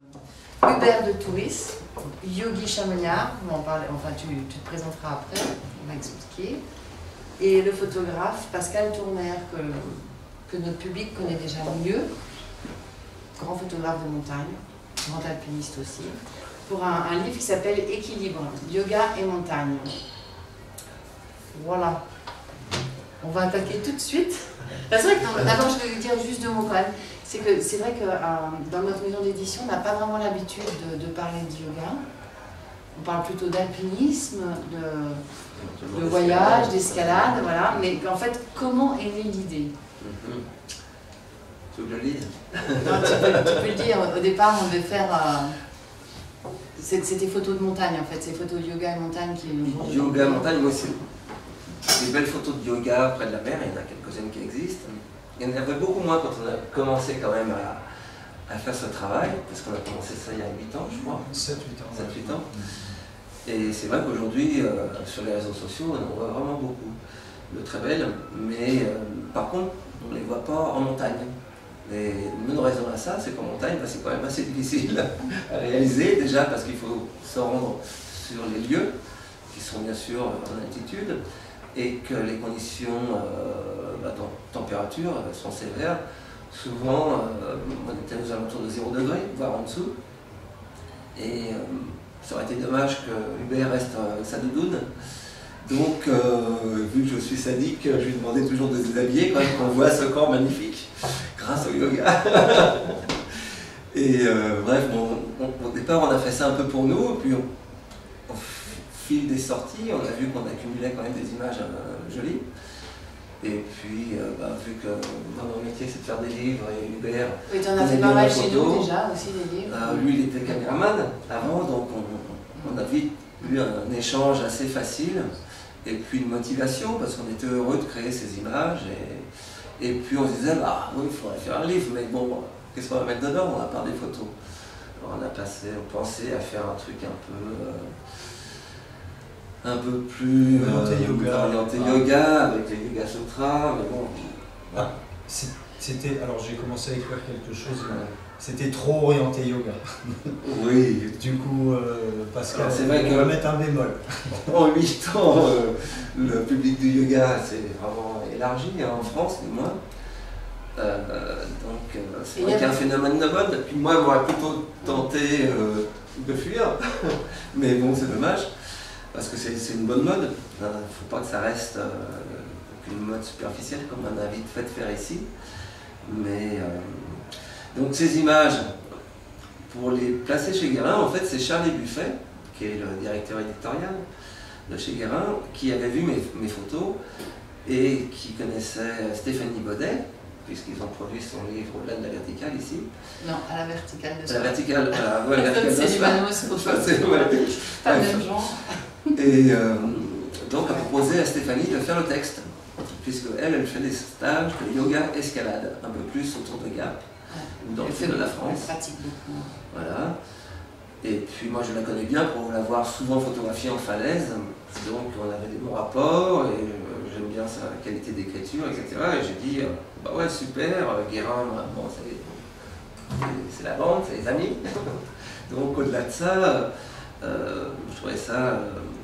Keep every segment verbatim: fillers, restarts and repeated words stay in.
Hubert de Touris, yogi chamaniard, on va en parler, enfin tu, tu te présenteras après, on va expliquer. Et le photographe Pascal Tourner, que, que notre public connaît déjà mieux, grand photographe de montagne, grand alpiniste aussi, pour un, un livre qui s'appelle Équilibre, yoga et montagne. Voilà. On va attaquer tout de suite. C'est vrai que, d'abord je vais dire juste deux mots quand même. C'est que c'est vrai que euh, dans notre maison d'édition, on n'a pas vraiment l'habitude de, de parler de yoga. On parle plutôt d'alpinisme, de, de voyage, d'escalade, voilà. Mais en fait, comment est née l'idée? Tu veux que je le lise? Non, tu, peux, tu peux le dire. Au départ, on devait faire... Euh, c'était photos de montagne en fait, c'est photos de yoga et montagne qui... Yoga et montagne, moi c'est des belles photos de yoga près de la mer, il y en a quelques-unes qui existent. Il y en avait beaucoup moins quand on a commencé quand même à, à faire ce travail, parce qu'on a commencé ça il y a huit ans, je crois. sept huit ans. sept huit ans. Et c'est vrai qu'aujourd'hui, euh, sur les réseaux sociaux, on en voit vraiment beaucoup de très belles, mais euh, par contre, on ne les voit pas en montagne. Et une raison à ça, c'est qu'en montagne, bah, c'est quand même assez difficile à réaliser, déjà parce qu'il faut se rendre sur les lieux, qui sont bien sûr en altitude, et que les conditions euh, bah, de température sont sévères. Souvent, euh, on était aux alentours de zéro degré, voire en dessous. Et euh, ça aurait été dommage que Hubert reste avec sa doudoune. Donc, euh, vu que je suis sadique, je lui demandais toujours de se déshabiller quand même qu'on voit ce corps magnifique, grâce au yoga. Et euh, bref, bon, on, au départ, on a fait ça un peu pour nous, puis on, au fil des sorties, on a vu qu'on accumulait quand même des images euh, jolies. Et puis, euh, bah, vu que dans mon métier, c'est de faire des livres, et Hubert... Oui, tu en as fait pas mal chez nous déjà, aussi, des livres. Euh, lui, il était caméraman avant, donc on, on a vite eu un échange assez facile. Et puis une motivation, parce qu'on était heureux de créer ces images. Et, et puis on se disait, bah oui, il faudrait faire un livre, mais bon, qu'est-ce qu'on va mettre dedans, à part des photos? Alors on a passé, on pensait à faire un truc un peu... Euh, un peu plus... Orienté euh, yoga. Orienté ah. yoga, avec les yoga sutras, mais bon... Ah, c'était... Alors j'ai commencé à écrire quelque chose, c'était trop orienté yoga. Oui. Du coup, euh, Pascal, c'est vrai on que va mettre un bémol. En huit ans, euh, le public du yoga s'est vraiment élargi, hein, en France du moins. Euh, donc euh, c'est vrai qu'il y a un phénomène de mode. Puis moi, j'aurais plutôt tenté euh, de fuir. Mais bon, c'est dommage, parce que c'est une bonne mode. Il ne faut pas que ça reste euh, une mode superficielle, comme on a vite fait de faire ici. Mais... Euh, donc ces images, pour les placer chez Guérin, en fait c'est Charlie Buffet, qui est le directeur éditorial de chez Guérin, qui avait vu mes, mes photos et qui connaissait Stéphanie Baudet, puisqu'ils ont produit son livre Au-delà de la verticale ici. Non, à la verticale de La verticale, euh, ouais, la verticale c'est du Manos, pas le même genre. Et euh, donc a proposé à Stéphanie de faire le texte, puisque elle, elle fait des stages de yoga escalade, un peu plus autour de Gap. Dans le sud de la France. Pratique beaucoup. Voilà. Et puis moi je la connais bien pour l'avoir souvent photographiée en falaise. Donc on avait des bons rapports et euh, j'aime bien sa qualité d'écriture, et cetera. Et j'ai dit, euh, bah ouais super, euh, Guérin, bon, c'est la bande, c'est les amis. Donc au-delà de ça, euh, je trouvais ça euh,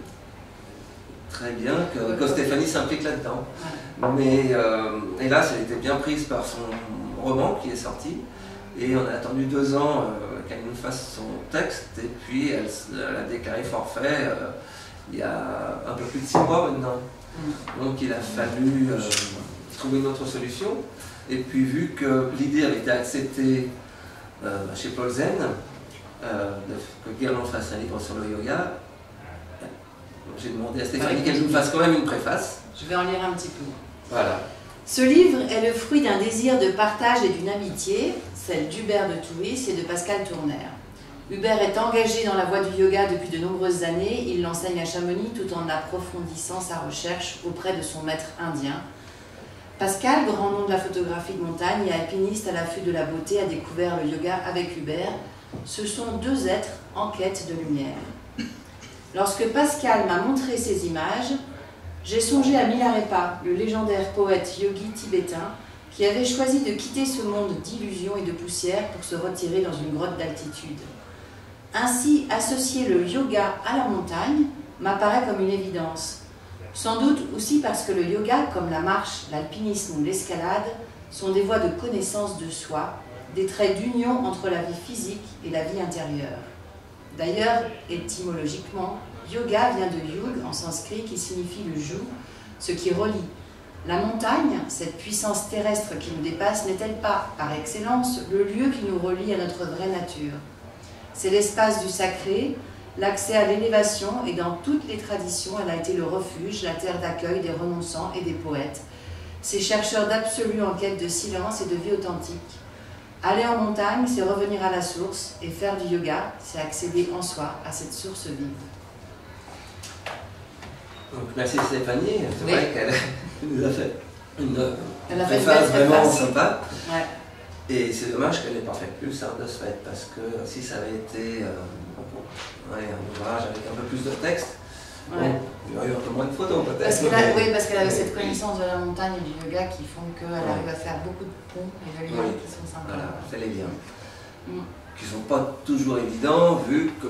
très bien que, que Stéphanie s'implique là-dedans. Mais euh, hélas, elle était bien prise par son roman qui est sorti. Et on a attendu deux ans euh, qu'elle nous fasse son texte, et puis elle, elle a déclaré forfait euh, il y a un peu plus de six mois maintenant. Donc il a fallu euh, trouver une autre solution. Et puis vu que l'idée avait été acceptée euh, chez Paul Zen, euh, de, que Guérin fasse un livre sur le yoga, j'ai demandé à Stéphanie qu'elle nous fasse quand même une préface. Je vais en lire un petit peu. Voilà. Ce livre est le fruit d'un désir de partage et d'une amitié, celle d'Hubert de Touris et de Pascal Tourner. Hubert est engagé dans la voie du yoga depuis de nombreuses années. Il l'enseigne à Chamonix tout en approfondissant sa recherche auprès de son maître indien. Pascal, grand nom de la photographie de montagne et alpiniste à l'affût de la beauté, a découvert le yoga avec Hubert. Ce sont deux êtres en quête de lumière. Lorsque Pascal m'a montré ces images, j'ai songé à Milarepa, le légendaire poète yogi tibétain, qui avait choisi de quitter ce monde d'illusions et de poussière pour se retirer dans une grotte d'altitude. Ainsi, associer le yoga à la montagne m'apparaît comme une évidence. Sans doute aussi parce que le yoga, comme la marche, l'alpinisme ou l'escalade, sont des voies de connaissance de soi, des traits d'union entre la vie physique et la vie intérieure. D'ailleurs, étymologiquement, yoga vient de yug en sanskrit qui signifie le joug, ce qui relie. La montagne, cette puissance terrestre qui nous dépasse, n'est-elle pas, par excellence, le lieu qui nous relie à notre vraie nature? C'est l'espace du sacré, l'accès à l'élévation, et dans toutes les traditions, elle a été le refuge, la terre d'accueil des renonçants et des poètes, ces chercheurs d'absolu en quête de silence et de vie authentique. Aller en montagne, c'est revenir à la source, et faire du yoga, c'est accéder en soi à cette source vive. Donc, merci Stéphanie, c'est oui. vrai qu'elle nous a fait une, Elle une a fait phase une vraiment préface. sympa. Ouais. Et c'est dommage qu'elle n'ait pas fait plus hein, de ce fait, parce que si ça avait été euh, ouais, un ouvrage avec un peu plus de texte, ouais. bon, il y aurait eu un peu moins de photos peut-être. Parce qu'elle oui, parce qu'elle avait cette connaissance de la montagne et du yoga qui font qu'elle ouais. arrive à faire beaucoup de ponts et de liens oui. qui sont sympas. Voilà, c'est les liens. Mm. Qui ne sont pas toujours évidents, vu que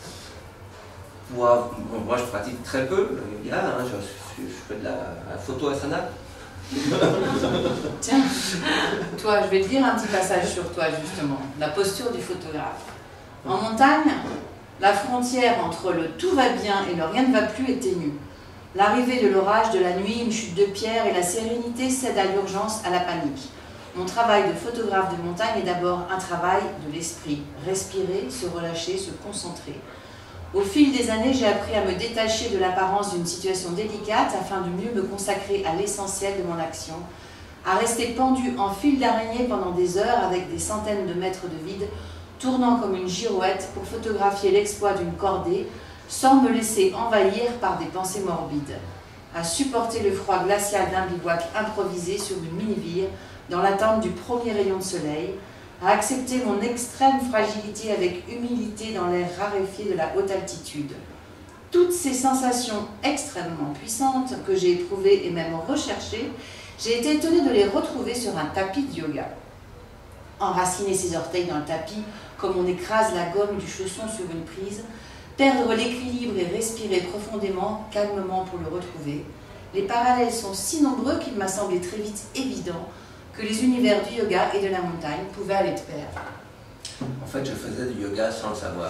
moi, bon, moi je pratique très peu le yoga, hein, je, je, je fais de la, la photo asana. Tiens, toi, je vais te dire un petit passage sur toi justement, la posture du photographe. En montagne, la frontière entre le tout va bien et le rien ne va plus est ténue. L'arrivée de l'orage, de la nuit, une chute de pierre et la sérénité cèdent à l'urgence, à la panique. Mon travail de photographe de montagne est d'abord un travail de l'esprit. Respirer, se relâcher, se concentrer. Au fil des années, j'ai appris à me détacher de l'apparence d'une situation délicate afin de mieux me consacrer à l'essentiel de mon action, à rester pendu en fil d'araignée pendant des heures avec des centaines de mètres de vide, tournant comme une girouette pour photographier l'exploit d'une cordée sans me laisser envahir par des pensées morbides, à supporter le froid glacial d'un bivouac improvisé sur une mini-ville dans l'attente du premier rayon de soleil, à accepter mon extrême fragilité avec humilité dans l'air raréfié de la haute altitude. Toutes ces sensations extrêmement puissantes que j'ai éprouvées et même recherchées, j'ai été étonnée de les retrouver sur un tapis de yoga. Enraciner ses orteils dans le tapis comme on écrase la gomme du chausson sur une prise, perdre l'équilibre et respirer profondément, calmement pour le retrouver. Les parallèles sont si nombreux qu'il m'a semblé très vite évident que les univers du yoga et de la montagne pouvaient aller de pair. En fait, je faisais du yoga sans le savoir.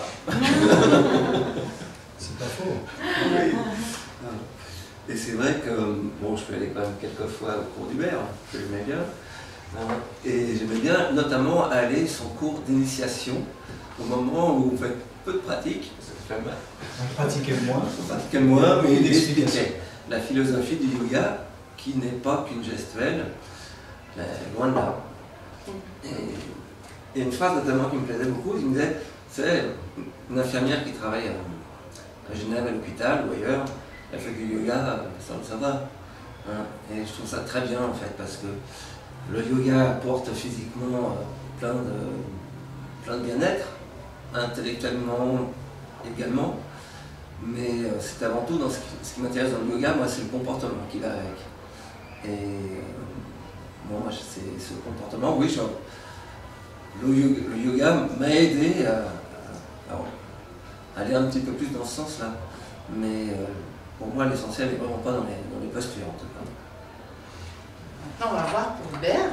C'est pas faux. Oui. Et c'est vrai que, bon, je peux aller quand même quelques fois au cours d'Hubert, que j'aimais bien. Et j'aimais bien notamment aller son cours d'initiation au moment où on fait peu de pratique. Ça fait mal. On pratiquait moins. On pratiquait moins, mais il expliquait la philosophie du yoga qui n'est pas qu'une gestuelle. Mais loin de là. Et, et une phrase notamment qui me plaisait beaucoup, il me disait, c'est une infirmière qui travaille à, à Genève, à l'hôpital ou ailleurs, elle fait du yoga sans le savoir. Hein. Et je trouve ça très bien en fait, parce que le yoga apporte physiquement plein de, plein de bien-être, intellectuellement également, mais c'est avant tout, dans ce qui, ce qui m'intéresse dans le yoga, moi c'est le comportement qui va avec. Et bon, moi, c'est ce comportement, oui, je, le, yoga, le yoga m'a aidé à, à, à aller un petit peu plus dans ce sens-là. Mais euh, pour moi, l'essentiel n'est vraiment pas dans les, dans les postures, en tout cas. Maintenant, on va voir pour Hubert.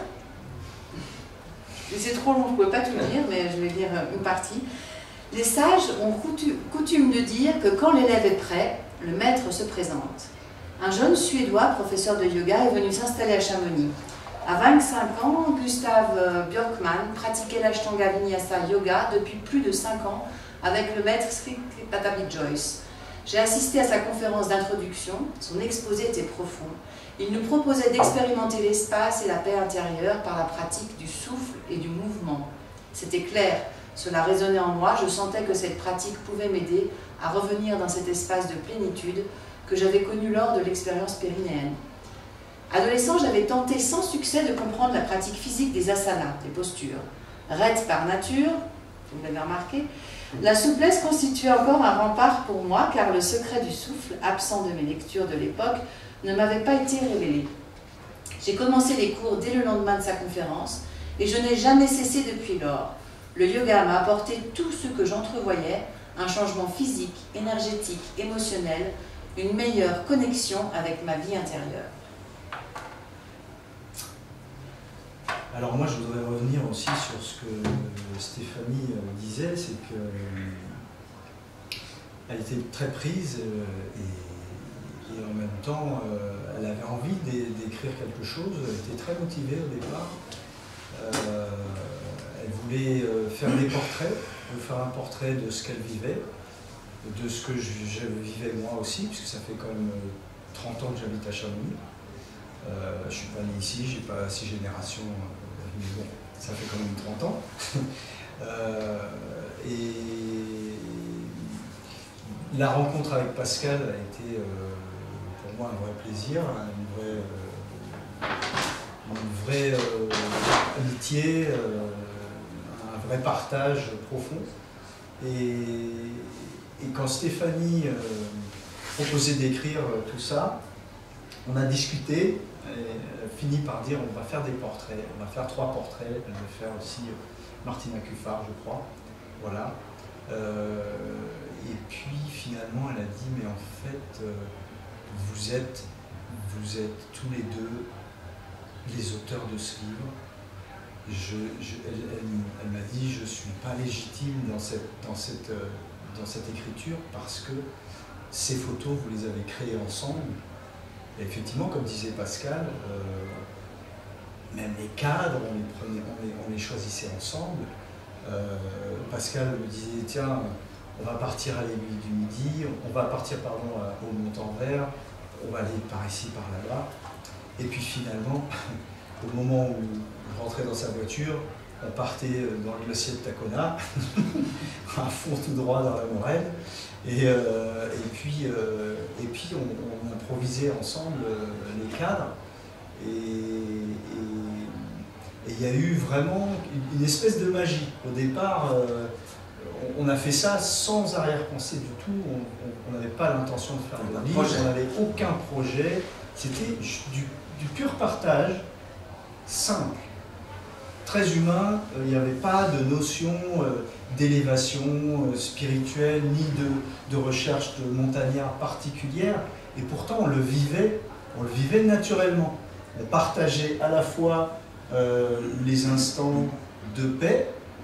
C'est trop long, je ne pouvais pas tout dire, mais je vais dire une partie. Les sages ont coutume de dire que quand l'élève est prêt, le maître se présente. Un jeune Suédois, professeur de yoga, est venu s'installer à Chamonix. À vingt-cinq ans, Gustav Björkman pratiquait l'Ashtanga Vinyasa Yoga depuis plus de cinq ans avec le maître Sri Patabi Joyce. J'ai assisté à sa conférence d'introduction, son exposé était profond. Il nous proposait d'expérimenter l'espace et la paix intérieure par la pratique du souffle et du mouvement. C'était clair, cela résonnait en moi, je sentais que cette pratique pouvait m'aider à revenir dans cet espace de plénitude que j'avais connu lors de l'expérience périnéenne. Adolescent, j'avais tenté sans succès de comprendre la pratique physique des asanas, des postures. Raide par nature, vous l'avez remarqué, la souplesse constituait encore un rempart pour moi car le secret du souffle, absent de mes lectures de l'époque, ne m'avait pas été révélé. J'ai commencé les cours dès le lendemain de sa conférence et je n'ai jamais cessé depuis lors. Le yoga m'a apporté tout ce que j'entrevoyais, un changement physique, énergétique, émotionnel, une meilleure connexion avec ma vie intérieure. Alors moi, je voudrais revenir aussi sur ce que Stéphanie disait, c'est qu'elle était très prise et, et en même temps, elle avait envie d'écrire quelque chose, elle était très motivée au départ. Euh, elle voulait faire des portraits, faire un portrait de ce qu'elle vivait, de ce que je, je vivais moi aussi, puisque ça fait quand même trente ans que j'habite à Chamonix. Euh, je ne suis pas né ici, je n'ai pas six générations, mais bon, ça fait quand même trente ans. euh, et la rencontre avec Pascal a été euh, pour moi un vrai plaisir, une vraie, euh, une vraie euh, amitié, euh, un vrai partage profond. Et, et quand Stéphanie euh, proposait d'écrire tout ça, on a discuté. Elle a fini par dire on va faire des portraits, on va faire trois portraits, elle va faire aussi Martina Cuffard, je crois. Voilà. Euh, et puis finalement elle a dit mais en fait euh, vous êtes, vous êtes tous les deux les auteurs de ce livre. Je, je, elle elle, elle m'a dit je ne suis pas légitime dans cette, dans, cette, dans cette écriture parce que ces photos vous les avez créées ensemble. Et effectivement, comme disait Pascal, euh, même les cadres, on les, prenait, on les, on les choisissait ensemble. Euh, Pascal me disait, tiens, on va partir à l'aiguille du Midi, on va partir pardon, au Montanvert, on va aller par ici, par là-bas. Et puis finalement, au moment où on rentrait dans sa voiture, on partait dans le glacier de Tacona, à fond tout droit dans la Morelle. Et, euh, et puis, euh, et puis on, on improvisait ensemble euh, les cadres. Et il y a eu vraiment une, une espèce de magie. Au départ, euh, on, on a fait ça sans arrière-pensée du tout. On n'avait pas l'intention de faire de livre, on n'avait aucun projet. C'était du, du pur partage, simple. Très humain, il n'y avait pas de notion euh, d'élévation euh, spirituelle, ni de, de recherche de montagnard particulière, et pourtant on le vivait, on le vivait naturellement. On partageait à la fois euh, les instants de paix,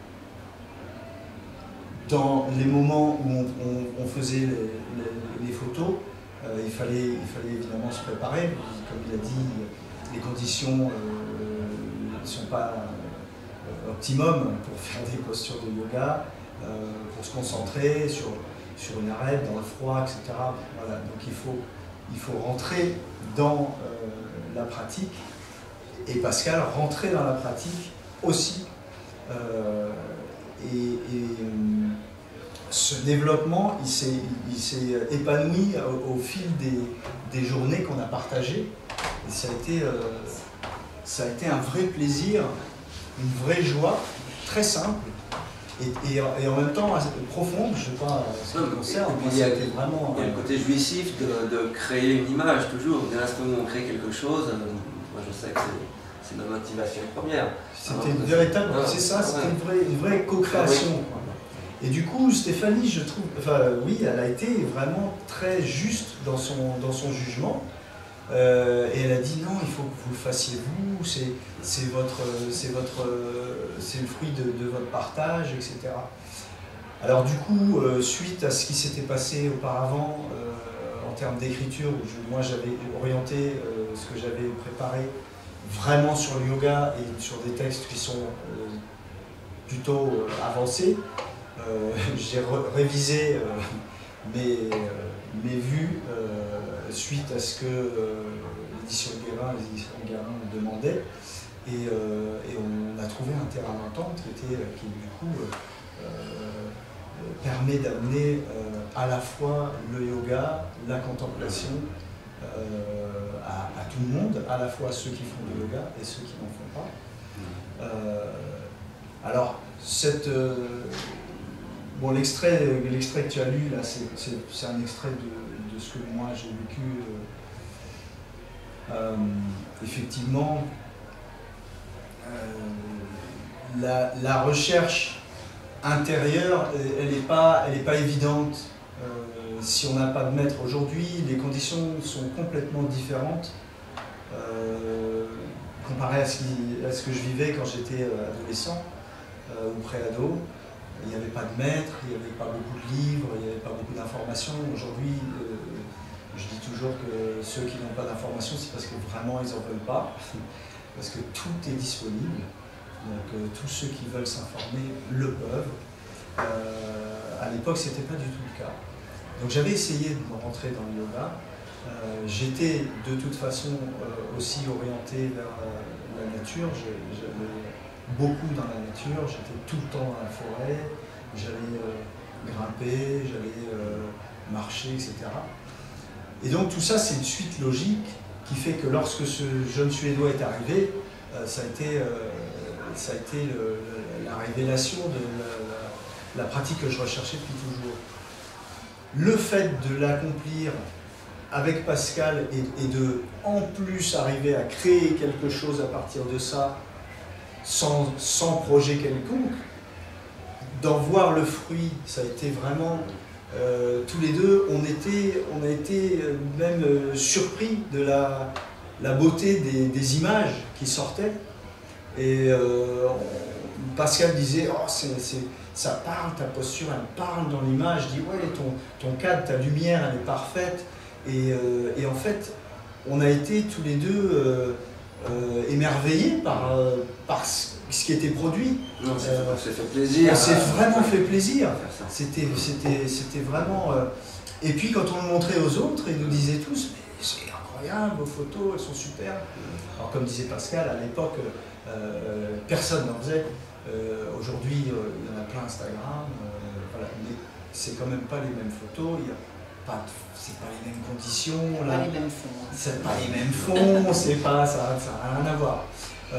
dans les moments où on, on, on faisait les, les, les photos, euh, il, fallait, il fallait évidemment se préparer, comme il a dit, les conditions euh, ne sont pas optimum pour faire des postures de yoga, euh, pour se concentrer sur, sur une arête, dans le froid, et cetera. Voilà. Donc il faut, il faut rentrer dans euh, la pratique, et Pascal rentrait dans la pratique aussi. Euh, et, et euh, ce développement, il s'est épanoui au, au fil des, des journées qu'on a partagées. Et ça a été, euh, ça a été un vrai plaisir, une vraie joie, très simple, et, et, et en même temps profonde, je ne sais pas ce qui me concerne. Il y a, vraiment, il y a le côté jouissif de, de créer une image, toujours. Dès l'instant où on crée quelque chose, moi je sais que c'est ma motivation première. C'était une véritable, ah, c'est ça, c'était ouais. une vraie, une vraie co-création. Ah, oui. Et du coup, Stéphanie, je trouve, enfin oui, elle a été vraiment très juste dans son, dans son jugement. Euh, et elle a dit non, il faut que vous le fassiez vous, c'est votre, c'est votre, c'est le fruit de, de votre partage, et cetera. Alors du coup, euh, suite à ce qui s'était passé auparavant euh, en termes d'écriture, où je, moi j'avais orienté euh, ce que j'avais préparé vraiment sur le yoga et sur des textes qui sont euh, plutôt euh, avancés, euh, j'ai révisé euh, mes, euh, mes vues euh, suite à ce que euh, l'édition Guérin, les éditions Guérin me demandaient, et, euh, et on a trouvé un terrain d'entente qui, était, qui du coup euh, euh, permet d'amener euh, à la fois le yoga, la contemplation euh, à, à tout le monde, à la fois ceux qui font du yoga et ceux qui n'en font pas. Euh, alors, cette, euh, bon, l'extrait l'extrait que tu as lu, là, c'est un extrait de, de ce que moi j'ai vécu Euh, effectivement, euh, la, la recherche intérieure, elle n'est pas, elle est pas évidente. Euh, si on n'a pas de maître aujourd'hui, les conditions sont complètement différentes euh, comparé à ce, qui, à ce que je vivais quand j'étais adolescent euh, ou pré-ado. Il n'y avait pas de maître, il n'y avait pas beaucoup de livres, il n'y avait pas beaucoup d'informations. Aujourd'hui, euh, je dis toujours que ceux qui n'ont pas d'informations, c'est parce que vraiment ils n'en veulent pas, parce que tout est disponible. Donc euh, tous ceux qui veulent s'informer le peuvent. Euh, à l'époque, ce n'était pas du tout le cas. Donc j'avais essayé de me rentrer dans le yoga. Euh, J'étais de toute façon euh, aussi orienté vers euh, la nature. J'allais beaucoup dans la nature, j'étais tout le temps dans la forêt, j'allais euh, grimper, j'allais euh, marcher, et cetera. Et donc tout ça, c'est une suite logique qui fait que lorsque ce jeune Suédois est arrivé, euh, ça a été, euh, ça a été le, la révélation de la, la, la pratique que je recherchais depuis toujours. Le fait de l'accomplir avec Pascal et, et de en plus arriver à créer quelque chose à partir de ça, sans, sans projet quelconque, d'en voir le fruit, ça a été vraiment... Euh, tous les deux, on, était, on a été même euh, surpris de la, la beauté des, des images qui sortaient. Et euh, on, Pascal disait, oh, c'est, c'est, ça parle, ta posture, elle parle dans l'image. Je dis, ouais, ton, ton cadre, ta lumière, elle est parfaite. Et, euh, et en fait, on a été tous les deux euh, euh, émerveillés par, euh, par ce qui était produit. Non, ça euh, s'est fait plaisir. On s'est vraiment fait plaisir. C'était, c'était, c'était vraiment... Euh... Et puis quand on le montrait aux autres, ils nous disaient tous, mais c'est incroyable, vos photos, elles sont super. Alors comme disait Pascal, à l'époque, euh, personne n'en faisait. Euh, Aujourd'hui, euh, il y en a plein Instagram. Euh, voilà. Mais c'est quand même pas les mêmes photos. Il y a pas, c'est pas les mêmes conditions. Là. Pas les mêmes fonds. C'est pas les mêmes fonds. C'est pas, ça n'a rien à voir. Euh,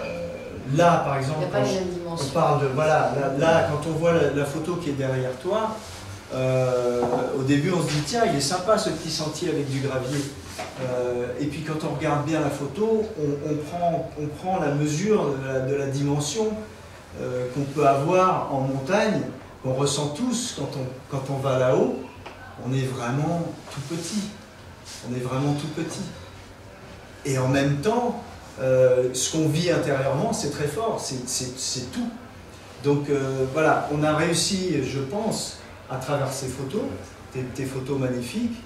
Là, par exemple, pas les on parle de, voilà, là, là, quand on voit la, la photo qui est derrière toi, euh, au début on se dit tiens, il est sympa ce petit sentier avec du gravier. Euh, et puis quand on regarde bien la photo, on, on, prend, on prend la mesure de la, de la dimension euh, qu'on peut avoir en montagne, qu'on ressent tous quand on, quand on va là-haut. On est vraiment tout petit. On est vraiment tout petit. Et en même temps, Euh, ce qu'on vit intérieurement, c'est très fort, c'est tout. Donc euh, voilà, on a réussi, je pense, à travers ces photos, tes, tes photos magnifiques,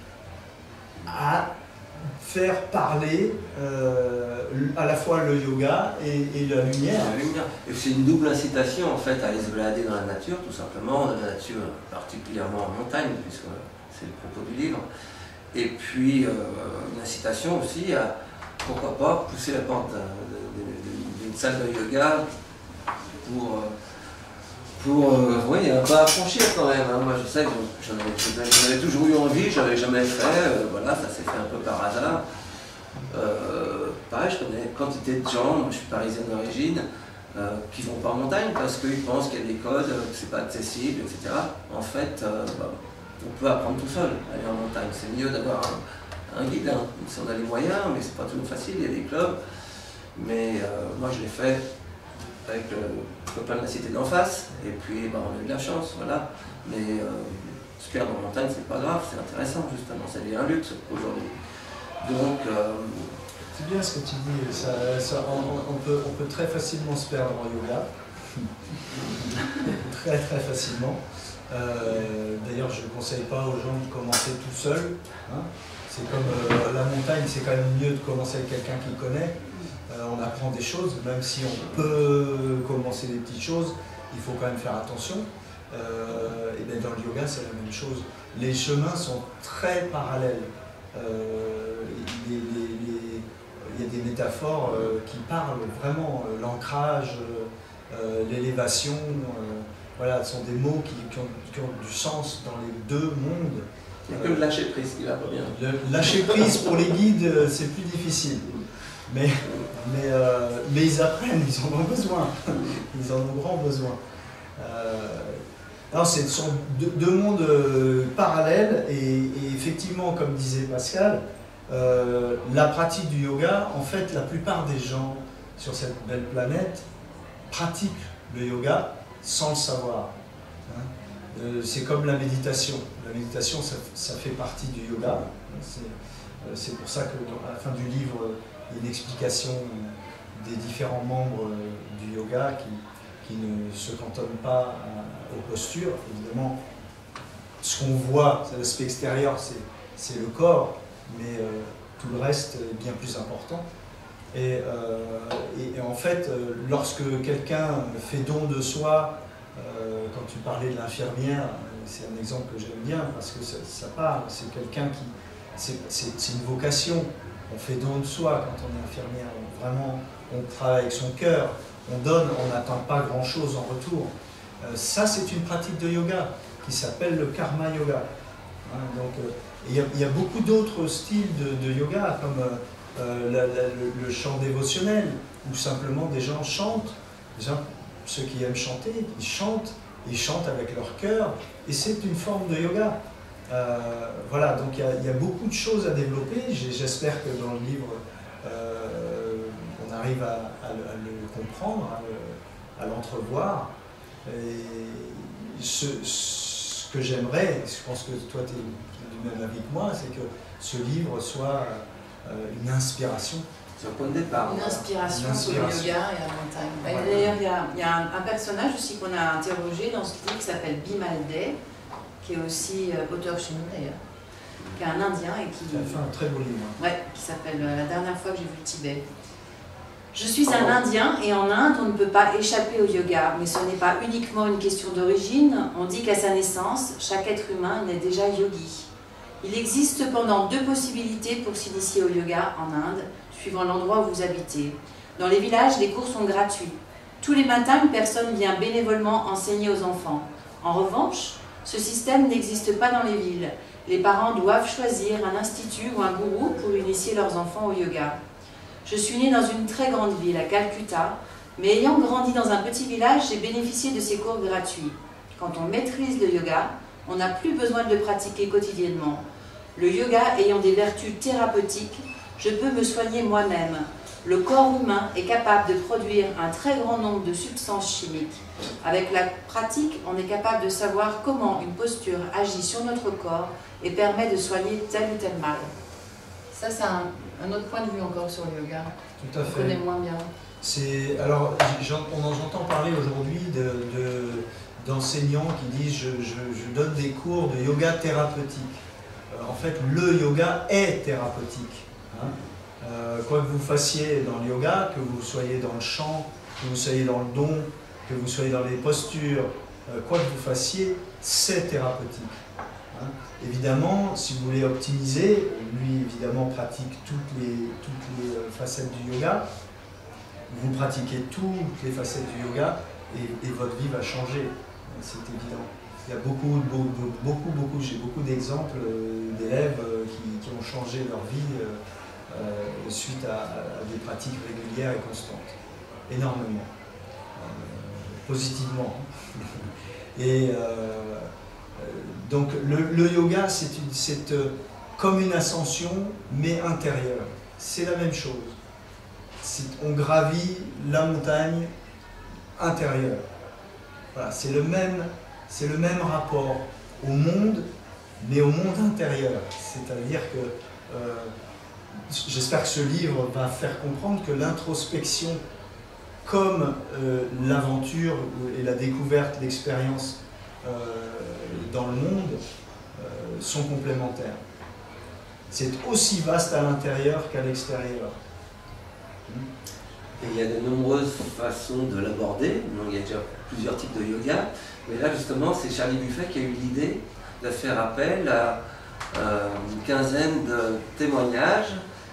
à faire parler euh, à la fois le yoga et, et la lumière. Et c'est une double incitation en fait à aller se balader dans la nature, tout simplement, dans la nature particulièrement en montagne, puisque c'est le propos du livre. Et puis euh, une incitation aussi à pourquoi pas pousser la porte d'une salle de yoga pour, pour euh, oui, un pas à franchir quand même. Hein. Moi je sais que j'en avais, j'en avais toujours eu envie, je n'avais jamais fait, euh, voilà, ça s'est fait un peu par hasard. Euh, pareil, je connais quantité de gens, moi je suis parisien d'origine, euh, qui ne vont pas en montagne parce qu'ils pensent qu'il y a des codes, que c'est pas accessible, et cetera. En fait, euh, bah, on peut apprendre tout seul, aller en montagne. C'est mieux d'avoir un, un guide, hein, si on a les moyens, mais c'est pas toujours facile, il y a des clubs. Mais euh, moi je l'ai fait avec le copain de la cité d'en face, et puis bah, on a eu de la chance, voilà. Mais euh, se perdre en montagne, c'est pas grave, c'est intéressant justement, ça devient un luxe aujourd'hui. Donc, euh, c'est bien ce que tu dis, ça, ça, on, on, peut, on peut très facilement se perdre en yoga, très très facilement. Euh, D'ailleurs, je ne conseille pas aux gens de commencer tout seul. Hein. C'est comme euh, la montagne, c'est quand même mieux de commencer avec quelqu'un qui connaît. Euh, on apprend des choses, même si on peut commencer des petites choses, il faut quand même faire attention. Euh, et bien dans le yoga, c'est la même chose. Les chemins sont très parallèles. Euh, les, les, les, il y a des métaphores euh, qui parlent vraiment, euh, l'ancrage, euh, l'élévation, euh, voilà, ce sont des mots qui, qui, ont, qui ont du sens dans les deux mondes. Il n'y a que le lâcher prise qui va pas bien. Le lâcher prise pour les guides, c'est plus difficile. Mais, mais, euh, mais ils apprennent, ils en ont besoin. Ils en ont grand besoin. Euh, ce sont deux, deux mondes euh, parallèles et, et effectivement, comme disait Pascal, euh, la pratique du yoga, en fait, la plupart des gens sur cette belle planète pratiquent le yoga sans le savoir. Hein. Euh, c'est comme la méditation. La méditation, ça, ça fait partie du yoga. C'est euh, pour ça qu'à la fin du livre, il y a une explication des différents membres du yoga qui, qui ne se cantonnent pas à, aux postures. Évidemment, ce qu'on voit, c'est l'aspect extérieur, c'est le corps, mais euh, tout le reste est bien plus important. Et, euh, et, et en fait, euh, lorsque quelqu'un fait don de soi, euh, quand tu parlais de l'infirmière, c'est un exemple que j'aime bien parce que ça, ça parle, c'est quelqu'un qui... C'est une vocation, on fait don de soi quand on est infirmière, vraiment on travaille avec son cœur, on donne, on n'attend pas grand chose en retour. Euh, ça c'est une pratique de yoga qui s'appelle le karma yoga. Hein, donc, euh, il, y a, il y a beaucoup d'autres styles de, de yoga comme euh, la, la, le, le chant dévotionnel où simplement des gens chantent, des gens, ceux qui aiment chanter, ils chantent, ils chantent avec leur cœur et c'est une forme de yoga. Euh, voilà, donc il y, a, il y a beaucoup de choses à développer. J'espère que dans le livre, euh, on arrive à, à, le, à le comprendre, à l'entrevoir. Et ce, ce que j'aimerais, je pense que toi tu es du même avis que moi, c'est que ce livre soit euh, une inspiration. C'est un point de départ. Une inspiration, une inspiration. pour le yoga et la montagne. Voilà. D'ailleurs, il y a, il y a un, un personnage aussi qu'on a interrogé dans ce livre qui s'appelle Bimalde, qui est aussi euh, auteur chez nous d'ailleurs, qui est un Indien et qui... Tu as fait un très beau livre. Ouais, qui s'appelle euh, La dernière fois que j'ai vu le Tibet. Je suis un Indien et en Inde, on ne peut pas échapper au yoga, mais ce n'est pas uniquement une question d'origine. On dit qu'à sa naissance, chaque être humain naît déjà yogi. Il existe cependant deux possibilités pour s'initier au yoga en Inde, suivant l'endroit où vous habitez. Dans les villages, les cours sont gratuits. Tous les matins, une personne vient bénévolement enseigner aux enfants. En revanche, ce système n'existe pas dans les villes. Les parents doivent choisir un institut ou un gourou pour initier leurs enfants au yoga. Je suis née dans une très grande ville, à Calcutta, mais ayant grandi dans un petit village, j'ai bénéficié de ces cours gratuits. Quand on maîtrise le yoga, on n'a plus besoin de le pratiquer quotidiennement. Le yoga ayant des vertus thérapeutiques, je peux me soigner moi-même. Le corps humain est capable de produire un très grand nombre de substances chimiques. Avec la pratique, on est capable de savoir comment une posture agit sur notre corps et permet de soigner tel ou tel mal. Ça, c'est un, un autre point de vue encore sur le yoga. Tout à fait. On connaît moins bien. C'est, alors, on en entend parler aujourd'hui d'enseignants de, de, qui disent je, je, je donne des cours de yoga thérapeutique. Euh, en fait, le yoga est thérapeutique. Hein. Euh, quoi que vous fassiez dans le yoga, que vous soyez dans le chant, que vous soyez dans le don, que vous soyez dans les postures, euh, quoi que vous fassiez, c'est thérapeutique. Hein. Évidemment, si vous voulez optimiser, lui évidemment pratique toutes les, toutes les facettes du yoga, vous pratiquez toutes les facettes du yoga et, et votre vie va changer, c'est évident. Il y a beaucoup, beaucoup, beaucoup, beaucoup j'ai beaucoup d'exemples d'élèves qui, qui ont changé leur vie euh, euh, suite à, à des pratiques régulières et constantes, énormément, euh, positivement. Et euh, donc le, le yoga, c'est comme une ascension, mais intérieure. C'est la même chose. On gravit la montagne intérieure. Voilà, c'est le même, c'est le même rapport au monde, mais au monde intérieur. C'est-à-dire que euh, j'espère que ce livre va faire comprendre que l'introspection, comme euh, l'aventure et la découverte, l'expérience euh, dans le monde, euh, sont complémentaires. C'est aussi vaste à l'intérieur qu'à l'extérieur. Et il y a de nombreuses façons de l'aborder. Il y a déjà plusieurs types de yoga. Mais là, justement, c'est Charlie Buffet qui a eu l'idée de faire appel à euh, une quinzaine de témoignages.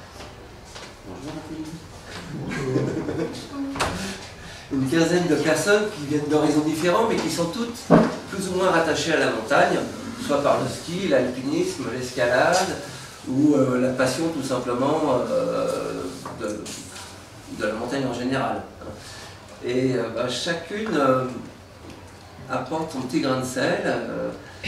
Bonjour, une quinzaine de personnes qui viennent d'horizons différents, mais qui sont toutes plus ou moins rattachées à la montagne, soit par le ski, l'alpinisme, l'escalade, ou euh, la passion tout simplement euh, de, de la montagne en général. Et euh, bah, chacune euh, apporte son petit grain de sel. Euh,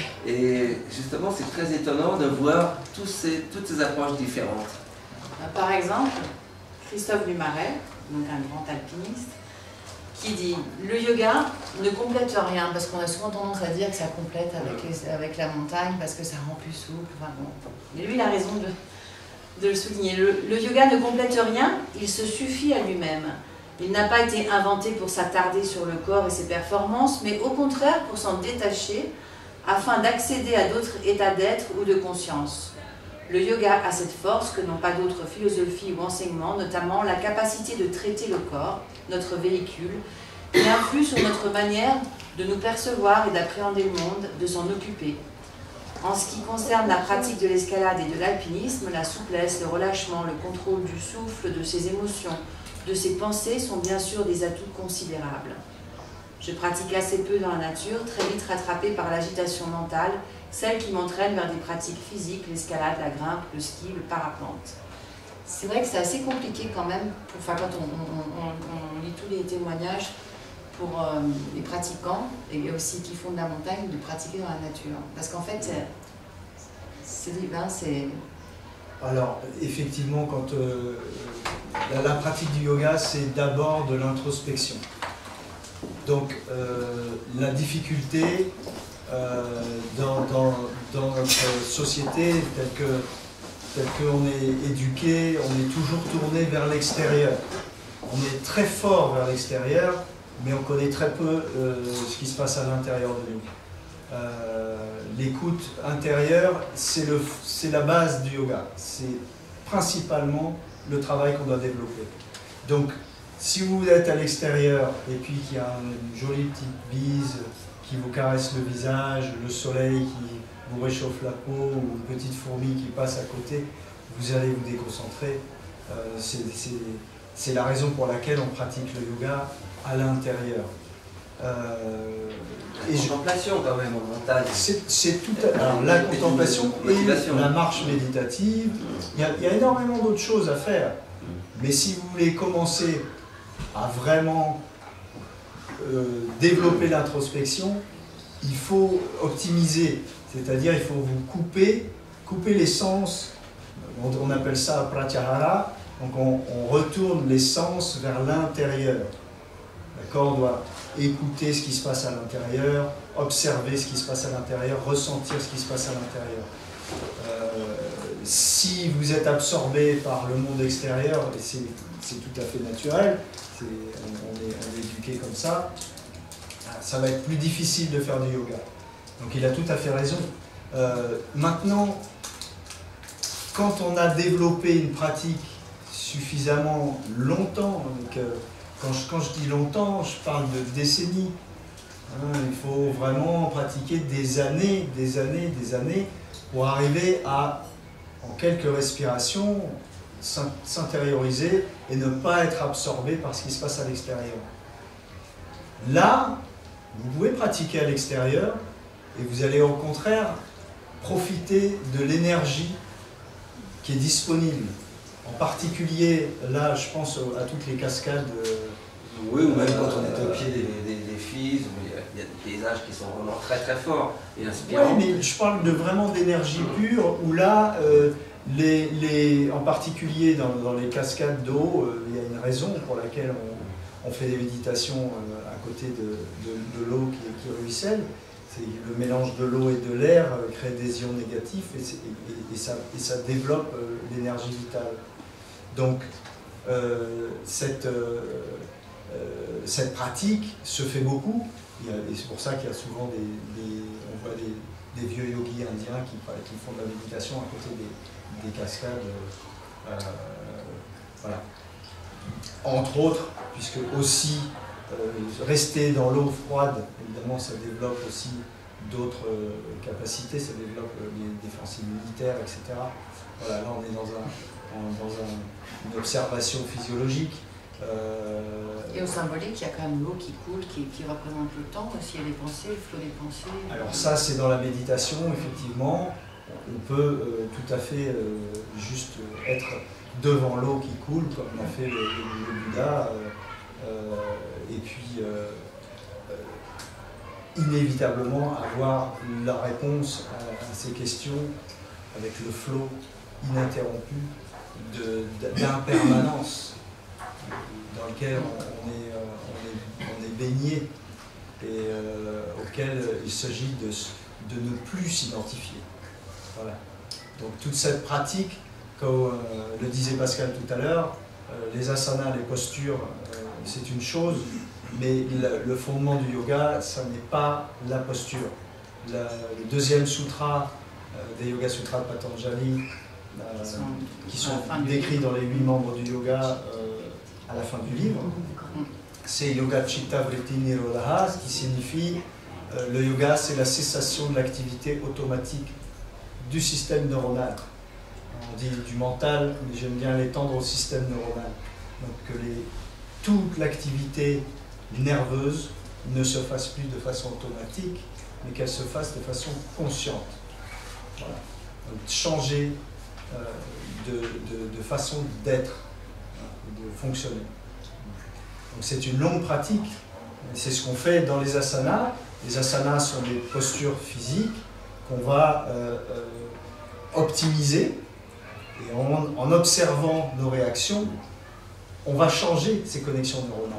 et justement, c'est très étonnant de voir tous ces, toutes ces approches différentes. Par exemple, Christophe Lumaret, donc un grand alpiniste, qui dit « Le yoga ne complète rien », parce qu'on a souvent tendance à dire que ça complète avec, les, avec la montagne, parce que ça rend plus souple. Enfin, bon. Mais lui, il a raison de, de le souligner. Le, le yoga ne complète rien, il se suffit à lui-même. Il n'a pas été inventé pour s'attarder sur le corps et ses performances, mais au contraire pour s'en détacher, afin d'accéder à d'autres états d'être ou de conscience. Le yoga a cette force que n'ont pas d'autres philosophies ou enseignements, notamment la capacité de traiter le corps, notre véhicule, qui influe sur notre manière de nous percevoir et d'appréhender le monde, de s'en occuper. En ce qui concerne la pratique de l'escalade et de l'alpinisme, la souplesse, le relâchement, le contrôle du souffle, de ses émotions, de ses pensées sont bien sûr des atouts considérables. Je pratique assez peu dans la nature, très vite rattrapée par l'agitation mentale, celle qui m'entraîne vers des pratiques physiques, l'escalade, la grimpe, le ski, le parapente. C'est vrai que c'est assez compliqué quand même, pour, enfin, quand on, on, on, on lit tous les témoignages pour euh, les pratiquants, et aussi qui font de la montagne, de pratiquer dans la nature. Parce qu'en fait, c'est divin, c'est... Alors, effectivement, quand euh, la, la pratique du yoga, c'est d'abord de l'introspection. Donc, euh, la difficulté euh, dans, dans, dans notre société, telle que, telle qu'on est éduqué, on est toujours tourné vers l'extérieur. On est très fort vers l'extérieur, mais on connaît très peu euh, ce qui se passe à l'intérieur de nous. Euh, L'écoute intérieure, c'est la base du yoga. C'est principalement le travail qu'on doit développer. Donc, si vous êtes à l'extérieur et puis qu'il y a une jolie petite bise qui vous caresse le visage, le soleil qui vous réchauffe la peau ou une petite fourmi qui passe à côté, vous allez vous déconcentrer. Euh, c'est la raison pour laquelle on pratique le yoga à l'intérieur. Euh, la contemplation je, quand même en montagne. C'est tout à, alors, la contemplation et la marche méditative. Il y a, il y a énormément d'autres choses à faire. Mais si vous voulez commencer à vraiment euh, développer l'introspection, il faut optimiser. C'est-à-dire il faut vous couper, couper les sens. On, on appelle ça pratyahara. Donc on, on retourne les sens vers l'intérieur. D'accord ? On doit écouter ce qui se passe à l'intérieur, observer ce qui se passe à l'intérieur, ressentir ce qui se passe à l'intérieur. Euh, si vous êtes absorbé par le monde extérieur, et c'est tout à fait naturel, est, on, on, est, on est éduqué comme ça, ça va être plus difficile de faire du yoga. Donc il a tout à fait raison. Euh, maintenant, quand on a développé une pratique suffisamment longtemps, donc, euh, Quand je, quand je dis longtemps, je parle de décennies. Hein, il faut vraiment pratiquer des années, des années, des années pour arriver à, en quelques respirations, s'intérioriser et ne pas être absorbé par ce qui se passe à l'extérieur. Là, vous pouvez pratiquer à l'extérieur et vous allez au contraire profiter de l'énergie qui est disponible. En particulier, là, je pense à toutes les cascades. Euh, oui, ou même quand on est au pied des, des, des filles, il y, a, il y a des paysages qui sont vraiment très très forts et inspirants. Oui, mais je parle de vraiment d'énergie pure, où là, euh, les, les, en particulier dans, dans les cascades d'eau, euh, il y a une raison pour laquelle on, on fait des méditations euh, à côté de, de, de l'eau qui, qui ruisselle. Le mélange de l'eau et de l'air crée des ions négatifs et, et, et, ça, et ça développe euh, l'énergie vitale. Donc, euh, cette, euh, euh, cette pratique se fait beaucoup, il y a, et c'est pour ça qu'il y a souvent des, des, on voit des, des vieux yogis indiens qui, qui font de la méditation à côté des, des cascades. Euh, voilà. Entre autres, puisque aussi euh, rester dans l'eau froide, évidemment, ça développe aussi d'autres euh, capacités, ça développe euh, les défensives militaires, et cetera. Voilà, là on est dans, un, en, dans un, une observation physiologique. Euh... Et au symbolique, il y a quand même l'eau qui coule, qui, qui représente le temps aussi, il y a les pensées, le flot des pensées. Alors ça, c'est dans la méditation, effectivement. On peut euh, tout à fait euh, juste être devant l'eau qui coule, comme l'a fait le, le, le Bouddha. Euh, euh, et puis, euh, euh, inévitablement avoir la réponse à, à ces questions avec le flot ininterrompu d'impermanence dans lequel on est, on est, on est baigné et euh, auquel il s'agit de, de ne plus s'identifier. Voilà. Donc toute cette pratique, comme euh, le disait Pascal tout à l'heure, euh, les asanas, les postures, euh, c'est une chose, mais le, le fondement du yoga, ça n'est pas la posture. La, le deuxième sutra euh, des Yoga Sutras de Patanjali, euh, qui sont décrits dans les huit membres du yoga euh, à la fin du livre, c'est Yoga Chitta Vritti Nirodha, qui signifie euh, le yoga, c'est la cessation de l'activité automatique du système neuronal. On dit du mental, mais j'aime bien l'étendre au système neuronal. Donc que les, toute l'activité nerveuse ne se fasse plus de façon automatique, mais qu'elle se fasse de façon consciente. Voilà. Donc changer euh, de, de, de façon d'être, de fonctionner. Donc c'est une longue pratique, c'est ce qu'on fait dans les asanas. Les asanas sont des postures physiques qu'on va euh, euh, optimiser, et en, en observant nos réactions, on va changer ces connexions neuronales.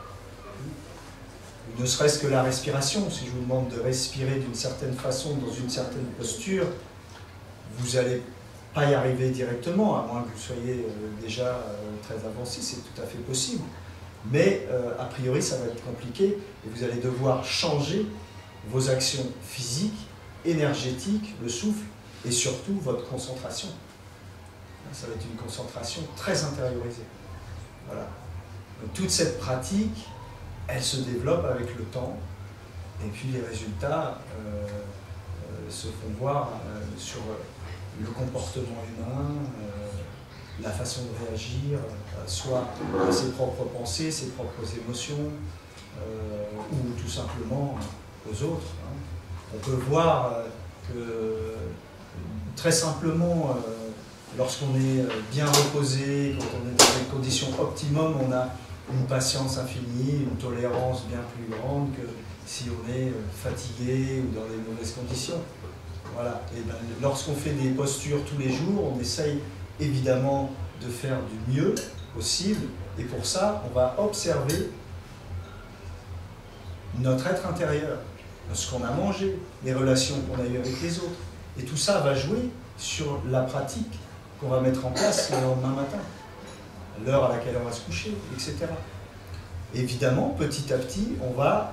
Ne serait-ce que la respiration, si je vous demande de respirer d'une certaine façon, dans une certaine posture, vous n'allez pas y arriver directement, à moins que vous soyez euh, déjà euh, très avancé, c'est tout à fait possible. Mais euh, a priori, ça va être compliqué et vous allez devoir changer vos actions physiques, énergétiques, le souffle et surtout votre concentration. Ça va être une concentration très intériorisée. Voilà. Donc, toute cette pratique, elle se développe avec le temps et puis les résultats euh, euh, se font voir euh, sur le comportement humain, euh, la façon de réagir, euh, soit à ses propres pensées, ses propres émotions, euh, ou tout simplement aux autres. Hein. On peut voir euh, que très simplement, euh, lorsqu'on est bien reposé, quand on est dans des conditions optimum, on a une patience infinie, une tolérance bien plus grande que si on est fatigué ou dans des mauvaises conditions. Voilà. Et ben, lorsqu'on fait des postures tous les jours, on essaye évidemment de faire du mieux possible, et pour ça, on va observer notre être intérieur, ce qu'on a mangé, les relations qu'on a eues avec les autres. Et tout ça va jouer sur la pratique qu'on va mettre en place le lendemain matin, l'heure à laquelle on va se coucher, et cetera. Évidemment, petit à petit, on va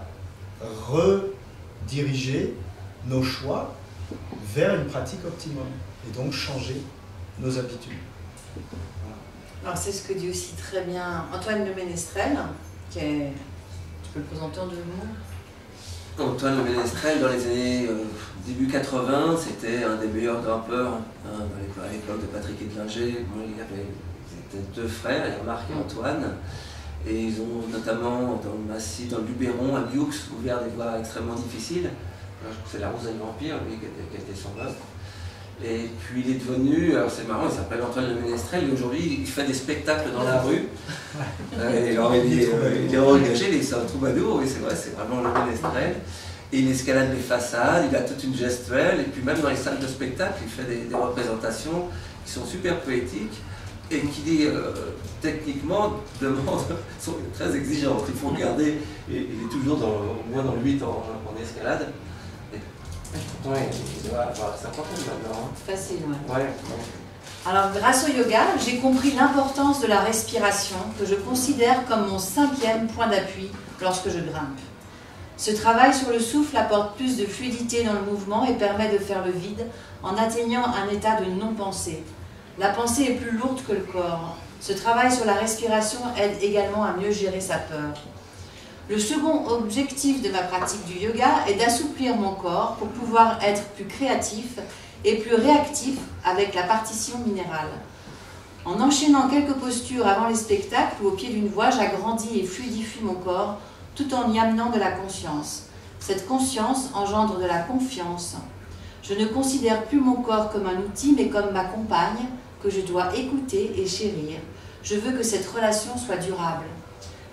rediriger nos choix vers une pratique optimum, et donc changer nos habitudes. Voilà. Alors c'est ce que dit aussi très bien Antoine Le Ménestrel, qui est... Tu peux le présenter en deux mots? Antoine Le Ménestrel, dans les années euh, début quatre-vingts, c'était un des meilleurs grimpeurs hein, à l'époque de Patrick Edlinger. Bon, il avait ils étaient deux frères, Marc et Antoine, et ils ont notamment dans le massif, dans le Luberon, à Bioux, ouvert des voies extrêmement difficiles. Alors, je crois que c'est la Rose du Vampire, lui, qui était, qui était son œuvre. Et puis il est devenu, alors c'est marrant, il s'appelle Antoine Le Ménestrel, et aujourd'hui il fait des spectacles dans la rue. euh, et alors, il, est, euh, il est engagé, il est un troubadour, oui c'est vrai, c'est vraiment Le Ménestrel. Et il escalade les façades, il a toute une gestuelle, et puis même dans les salles de spectacle, il fait des, des représentations qui sont super poétiques et qui euh, techniquement demandent, sont très exigeantes. Il faut regarder, et, il est toujours dans, au moins dans le huit en, en escalade. Ouais, il doit avoir cinquantaine maintenant. Facile, ouais. Ouais. Alors, grâce au yoga, j'ai compris l'importance de la respiration, que je considère comme mon cinquième point d'appui lorsque je grimpe. Ce travail sur le souffle apporte plus de fluidité dans le mouvement et permet de faire le vide en atteignant un état de non-pensée. La pensée est plus lourde que le corps. Ce travail sur la respiration aide également à mieux gérer sa peur. Le second objectif de ma pratique du yoga est d'assouplir mon corps pour pouvoir être plus créatif et plus réactif avec la partition minérale. En enchaînant quelques postures avant les spectacles ou au pied d'une voie, j'agrandis et fluidifie mon corps tout en y amenant de la conscience. Cette conscience engendre de la confiance. Je ne considère plus mon corps comme un outil mais comme ma compagne que je dois écouter et chérir. Je veux que cette relation soit durable.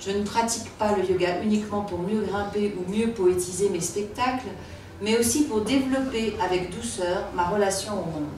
Je ne pratique pas le yoga uniquement pour mieux grimper ou mieux poétiser mes spectacles, mais aussi pour développer avec douceur ma relation au monde.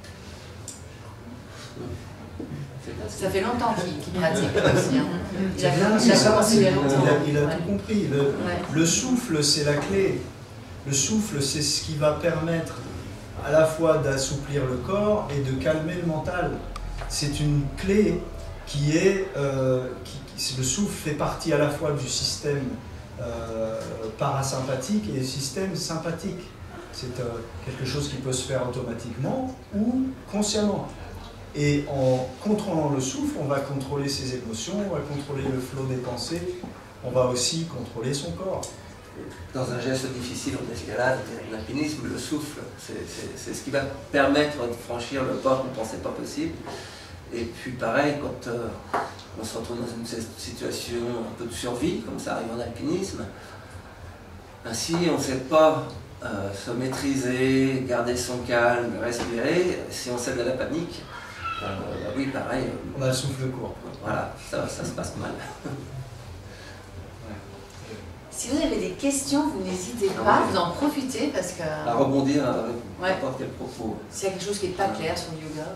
Ça fait longtemps qu'il qu'il pratique aussi. Hein. Il a, bien, il a ça, commencé il y a il longtemps. a, il a Ouais. tout compris. Le, Ouais. le souffle, c'est la clé. Le souffle, c'est ce qui va permettre à la fois d'assouplir le corps et de calmer le mental. C'est une clé qui est... Euh, qui, qui, le souffle fait partie à la fois du système euh, parasympathique et du système sympathique. C'est euh, quelque chose qui peut se faire automatiquement ou consciemment. Et en contrôlant le souffle, on va contrôler ses émotions, on va contrôler le flot des pensées, on va aussi contrôler son corps. Dans un geste difficile en escalade, en alpinisme, le souffle, c'est ce qui va permettre de franchir le pas qu'on ne pensait pas possible. Et puis pareil, quand euh, on se retrouve dans une situation un peu de survie, comme ça arrive en alpinisme, ainsi on ne sait pas euh, se maîtriser, garder son calme, respirer, si on cède à la panique, euh, bah oui pareil. On a le souffle court. Voilà, ça, ça se passe mal. Si vous avez des questions, vous n'hésitez Ah pas, ouais. vous en profitez parce que À rebondir avec Ouais. n'importe quel propos. s'il y a quelque chose qui n'est pas clair sur le yoga.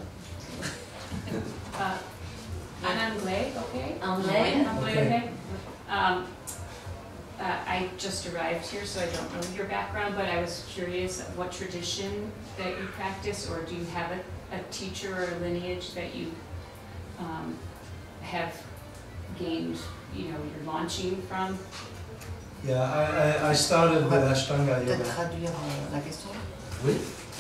Uh, en anglais, okay? Anglais. Anglais, Okay. okay. Um, uh, I just arrived here, so I don't know your background, but I was curious of what tradition that you practice, or do you have a, a teacher or lineage that you um, have gained, you know, you're launching from? Yeah, I, I, I started with Ashtanga Peut-être Yoga. traduire euh, la question. Oui.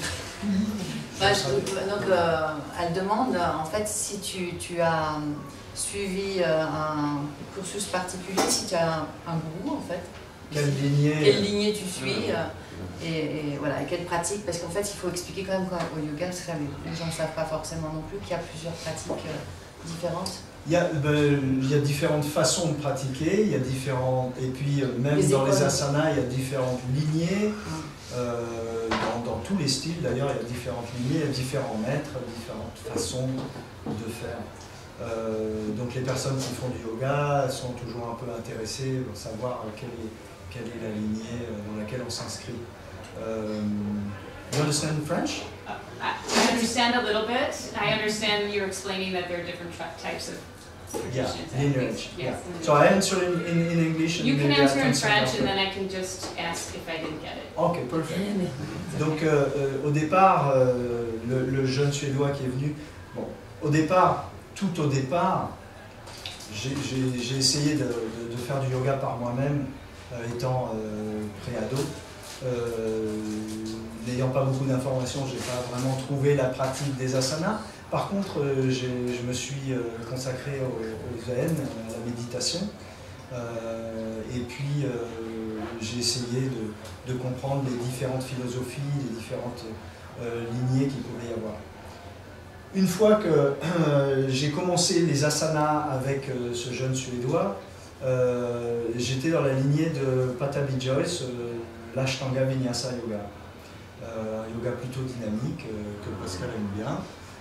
Bah, je- donc, euh, elle demande en fait si tu, tu as suivi euh, un cursus particulier, si tu as un, un gourou en fait. Quelle lignée Quelle lignée tu suis euh, et, et voilà, et quelle pratique, parce qu'en fait il faut expliquer quand même quoi, au yoga, parce que ça, les, les gens ne savent pas forcément non plus qu'il y a plusieurs pratiques euh, différentes. Il y, a, ben, il y a différentes façons de pratiquer, il y a différentes, et puis euh, même Les dans les écoles. asanas, il y a différentes lignées, Mm. euh, dans, dans tous les styles d'ailleurs, il y a différentes lignées, il y a différents maîtres, différentes façons de faire. Euh, donc les personnes qui font du yoga sont toujours un peu intéressées pour savoir quelle est, quelle est la lignée dans laquelle on s'inscrit. Euh, you understand French? Uh, I I understand a little bit. I understand you're explaining that there are different tra- types of Yeah, traditions. and lineage. things. Yeah. Yes. So I answer in, in, in English and You can maybe I answer in translate French, after. and then I can just ask if I didn't get it. Ok, perfect. Donc euh, euh, au départ, euh, le, le jeune Suédois qui est venu, bon, au départ, tout au départ, j'ai j'ai- j'ai essayé de, de- de faire du yoga par moi-même, euh, étant euh, pré-ado. Euh, N'ayant pas beaucoup d'informations, j'ai pas vraiment trouvé la pratique des asanas. Par contre, euh, j'ai- je me suis euh, consacré au, au zen, à la méditation. Euh, et puis, euh, j'ai essayé de, de comprendre les différentes philosophies, les différentes euh, lignées qu'il pouvait y avoir. Une fois que euh, j'ai commencé les asanas avec euh, ce jeune Suédois, euh, j'étais dans la lignée de Patabi Joyce, euh, l'Ashtanga Vinyasa Yoga. Euh, un yoga plutôt dynamique, euh, que Pascal aime bien.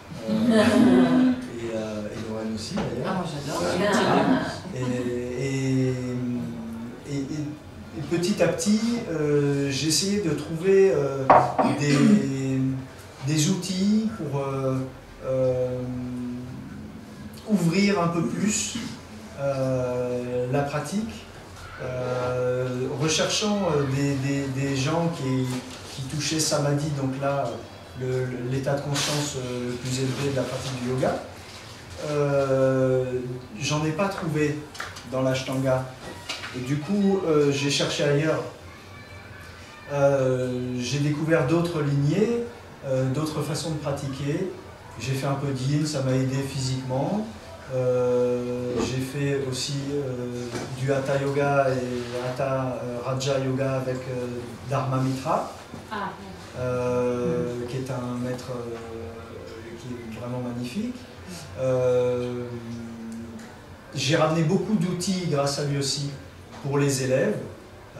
Euh, et, euh, et Lorraine aussi Ah, d'ailleurs. moi j'adore. Et, et, et- et- et petit à petit, euh, j'ai essayé de trouver euh, des, des outils pour euh, euh, ouvrir un peu plus euh, la pratique, euh, recherchant euh, des, des- des gens qui, qui touchaient Samadhi, donc là, le- l'état de conscience euh, le plus élevé de la pratique du yoga. Euh, j'en ai pas trouvé dans l'Ashtanga. Et du coup, euh, j'ai cherché ailleurs. Euh, j'ai découvert d'autres lignées, euh, d'autres façons de pratiquer. J'ai fait un peu d'yin, ça m'a aidé physiquement. Euh, j'ai fait aussi euh, du Hatha Yoga et Hatha euh, Raja Yoga avec euh, Dharma Mitra. Ah, Euh, qui est un maître euh, qui est vraiment magnifique. Euh, J'ai ramené beaucoup d'outils grâce à lui aussi pour les élèves,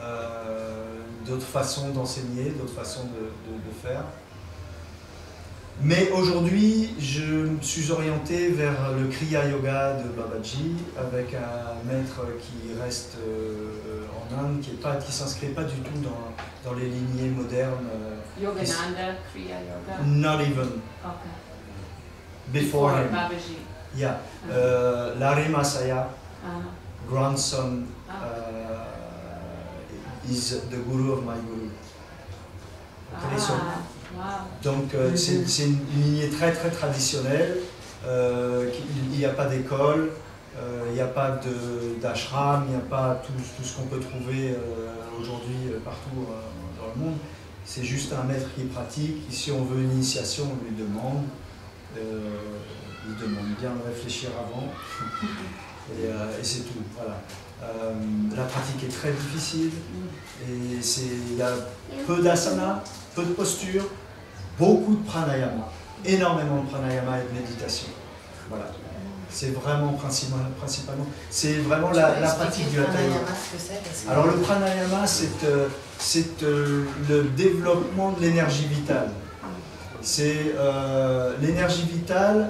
euh, d'autres façons d'enseigner, d'autres façons de, de- de faire. Mais aujourd'hui, je me suis orienté vers le Kriya Yoga de Babaji, avec un maître qui reste euh, en Inde, qui ne s'inscrit pas du tout dans, dans les lignées modernes. Euh, Yogananda, Kriya Yoga. Not even. Okay. Before, Before him. Babaji. Yeah. Uh, Larry Masaya, Uh-huh. grandson, Ah. uh, is the guru of my guru. Vous connaissez ça? Ah, wow. Donc euh, c'est c'est une lignée très très traditionnelle, euh, qui- il n'y a pas d'école, euh, il n'y a pas de- d'ashram, il n'y a pas tout, tout ce qu'on peut trouver euh, aujourd'hui euh, partout euh, dans le monde. C'est juste un maître qui pratique. Si on veut une initiation, on lui demande. Euh, il demande bien de réfléchir avant. Et, euh, et c'est tout. Voilà. Euh, la pratique est très difficile. Et c'est- il y a peu d'asana, peu de posture, beaucoup de pranayama, énormément de pranayama et de méditation. Voilà. C'est vraiment principalement, principalement c'est vraiment Tu la, peux la expliquer pratique du le hatha yoga. pranayama, ce que c'est, parce que- Alors le pranayama, c'est euh, c'est, euh, le développement de l'énergie vitale. C'est euh, l'énergie vitale,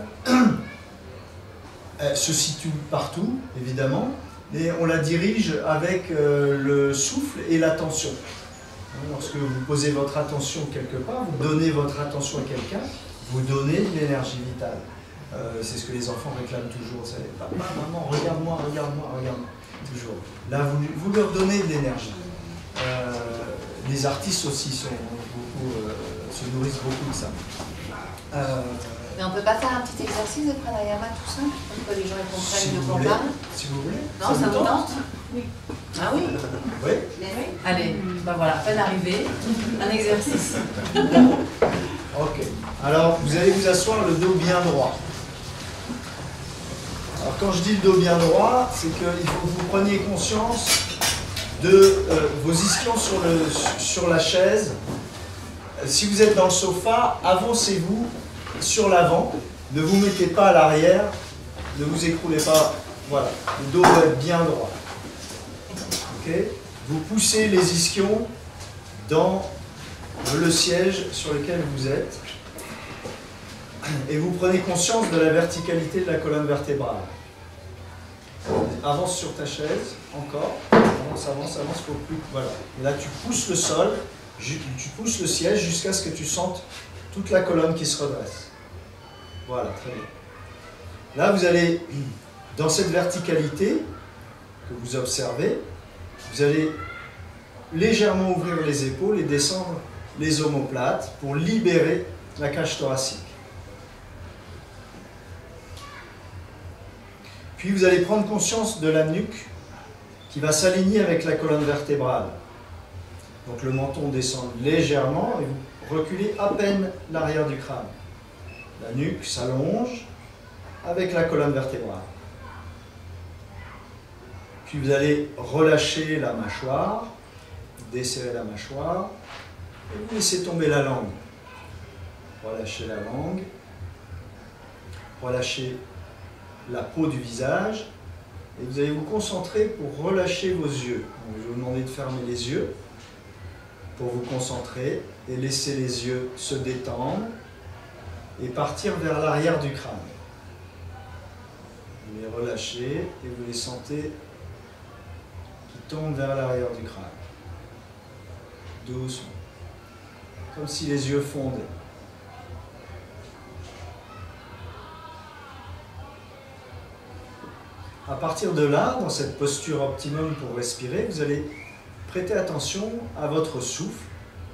elle se situe partout, évidemment, et on la dirige avec euh, le souffle et l'attention. Lorsque vous posez votre attention quelque part, vous donnez votre attention à quelqu'un, vous donnez de l'énergie vitale. Euh, c'est ce que les enfants réclament toujours. C'est papa, maman, regarde-moi, regarde-moi, regarde-moi. Toujours. Là, vous, vous leur donnez de l'énergie. Euh, les artistes aussi sont beaucoup, euh, se nourrissent beaucoup de ça. Euh, Mais on peut pas faire un petit exercice de pranayama tout simple pour que les gens ils si, comprennent de vous quoi on voulez, parle? si vous voulez. Non, ça vous tente? Oui. Ah oui? Oui. Allez, bah voilà, peine arrivée, un exercice. Ok. Alors, vous allez vous asseoir le dos bien droit. Alors, quand je dis le dos bien droit, c'est qu'il faut que vous preniez conscience de euh, vos ischions sur, le, sur la chaise. Si vous êtes dans le sofa, avancez-vous sur l'avant. Ne vous mettez pas à l'arrière. Ne vous écroulez pas. Voilà. Le dos doit être bien droit. Ok. Vous poussez les ischions dans le siège sur lequel vous êtes. Et vous prenez conscience de la verticalité de la colonne vertébrale. Avance sur ta chaise, encore. Avance, avance, avance, faut plus. Voilà. Et là, tu pousses le sol, tu pousses le siège jusqu'à ce que tu sentes toute la colonne qui se redresse. Voilà, très bien. Là, vous allez, dans cette verticalité que vous observez, vous allez légèrement ouvrir les épaules et descendre les omoplates pour libérer la cage thoracique. Puis vous allez prendre conscience de la nuque qui va s'aligner avec la colonne vertébrale. Donc le menton descend légèrement et vous reculez à peine l'arrière du crâne. La nuque s'allonge avec la colonne vertébrale. Puis vous allez relâcher la mâchoire, desserrer la mâchoire et vous laissez tomber la langue. Relâchez la langue, relâchez la peau du visage et vous allez vous concentrer pour relâcher vos yeux. Donc, je vais vous demander de fermer les yeux pour vous concentrer et laisser les yeux se détendre et partir vers l'arrière du crâne. Vous les relâchez et vous les sentez qui tombent vers l'arrière du crâne. Doucement. Comme si les yeux fondaient. À partir de là, dans cette posture optimum pour respirer, vous allez prêter attention à votre souffle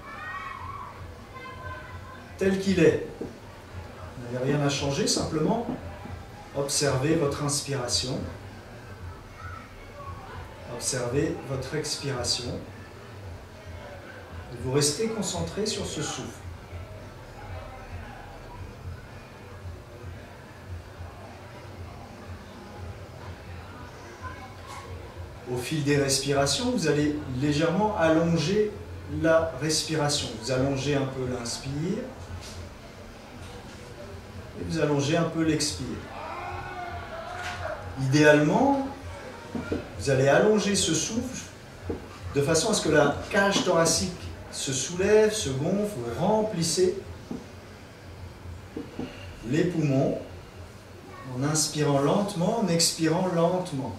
tel qu'il est. Vous n'avez rien à changer, simplement observez votre inspiration, observez votre expiration, et vous restez concentré sur ce souffle. Au fil des respirations, vous allez légèrement allonger la respiration. Vous allongez un peu l'inspire et vous allongez un peu l'expire. Idéalement, vous allez allonger ce souffle de façon à ce que la cage thoracique se soulève, se gonfle, vous remplissez les poumons, en inspirant lentement, en expirant lentement.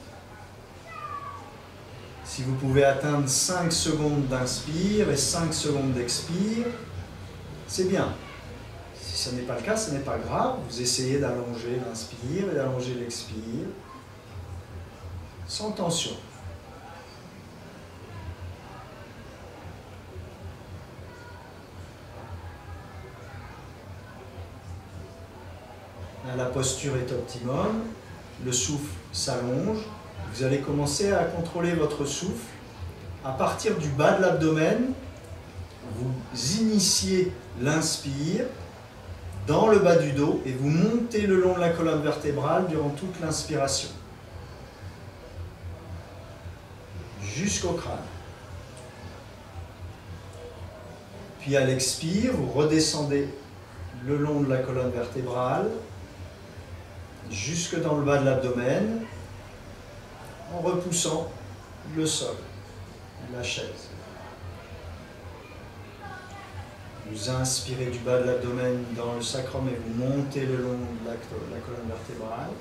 Si vous pouvez atteindre cinq secondes d'inspire et cinq secondes d'expire, c'est bien. Si ce n'est pas le cas, ce n'est pas grave. Vous essayez d'allonger l'inspire et d'allonger l'expire, sans tension. Là, la posture est optimum, le souffle s'allonge. Vous allez commencer à contrôler votre souffle. À partir du bas de l'abdomen, vous initiez l'inspire dans le bas du dos et vous montez le long de la colonne vertébrale durant toute l'inspiration, jusqu'au crâne. Puis à l'expire, vous redescendez le long de la colonne vertébrale, jusque dans le bas de l'abdomen, en repoussant le sol, la chaise. Vous inspirez du bas de l'abdomen dans le sacrum et vous montez le long de la, la colonne vertébrale.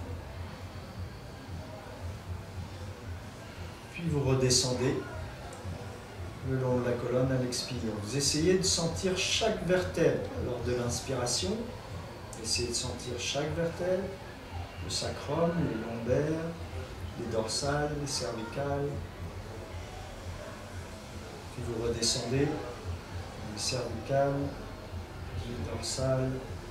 Puis vous redescendez le long de la colonne à l'expire. Vous essayez de sentir chaque vertèbre lors de l'inspiration. Essayez de sentir chaque vertèbre, le sacrum, les lombaires, les dorsales, les cervicales. Puis vous redescendez les cervicales, les dorsales,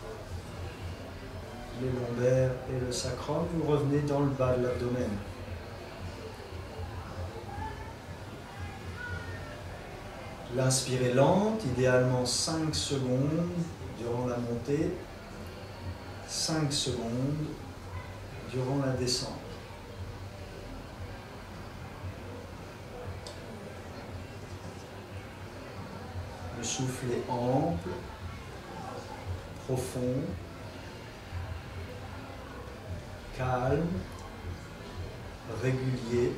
les lombaires et le sacrum. Vous revenez dans le bas de l'abdomen. L'inspire est lente, idéalement cinq secondes durant la montée, cinq secondes durant la descente. Le souffle est ample, profond, calme, régulier.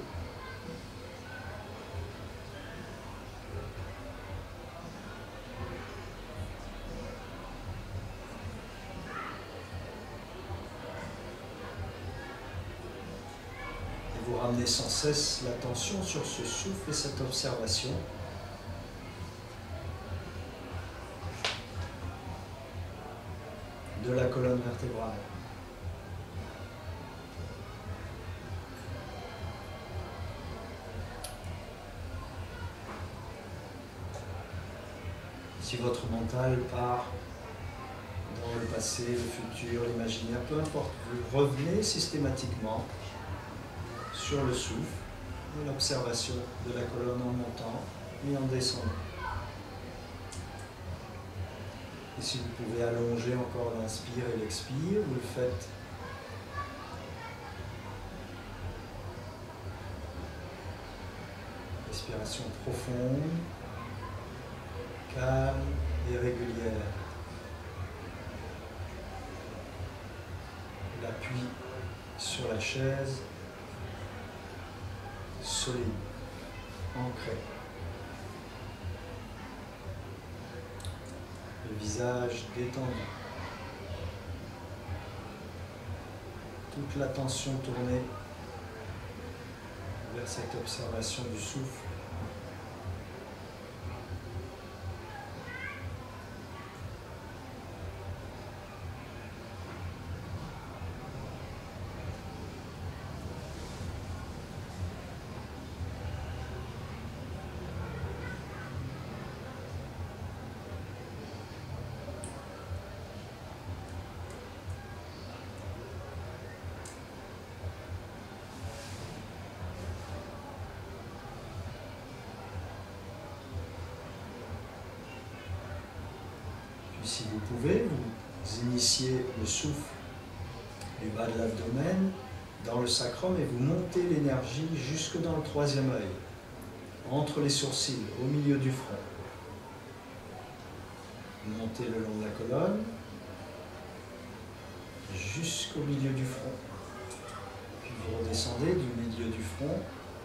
Et vous ramenez sans cesse l'attention sur ce souffle et cette observation. De la colonne vertébrale. Si votre mental part dans le passé, le futur, l'imaginaire, peu importe, vous revenez systématiquement sur le souffle et l'observation de la colonne en montant et en descendant. Et si vous pouvez allonger encore l'inspire et l'expire, vous le faites. Respiration profonde, calme et régulière. L'appui sur la chaise, solide, ancré. Le visage détendu. Toute l'attention tournée vers cette observation du souffle. Si vous pouvez, vous initiez le souffle du bas de l'abdomen dans le sacrum et vous montez l'énergie jusque dans le troisième œil, entre les sourcils, au milieu du front. Vous montez le long de la colonne, jusqu'au milieu du front. Puis vous redescendez du milieu du front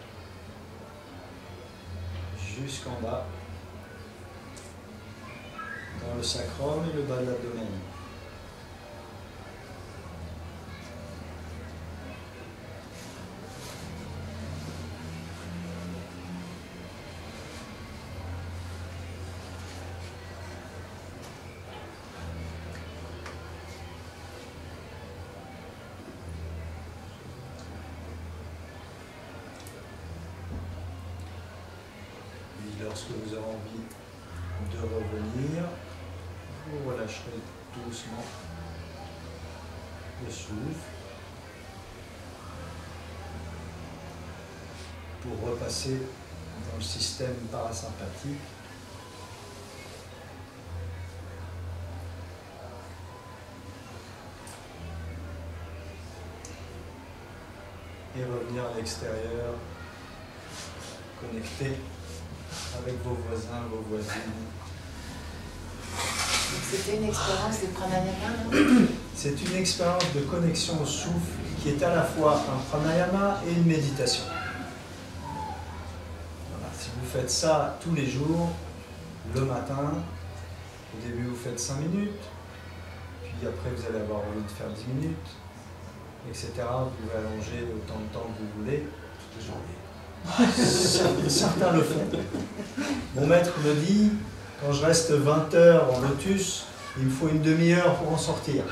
jusqu'en bas, dans le sacrum et le bas de l'abdomen. lorsque vous aurez envie de revenir, vous relâcherez doucement le souffle pour repasser dans le système parasympathique. Et revenir à l'extérieur, connecté avec vos voisins, vos voisines. C'était une expérience de pranayama, non? C'est une expérience de connexion au souffle qui est à la fois un pranayama et une méditation. Voilà. Si vous faites ça tous les jours, le matin, au début vous faites cinq minutes, puis après vous allez avoir envie de faire dix minutes, et cetera. Vous pouvez allonger autant de temps que vous voulez. Certains le font. Mon maître me dit, quand je reste vingt heures en lotus, il me faut une demi-heure pour en sortir.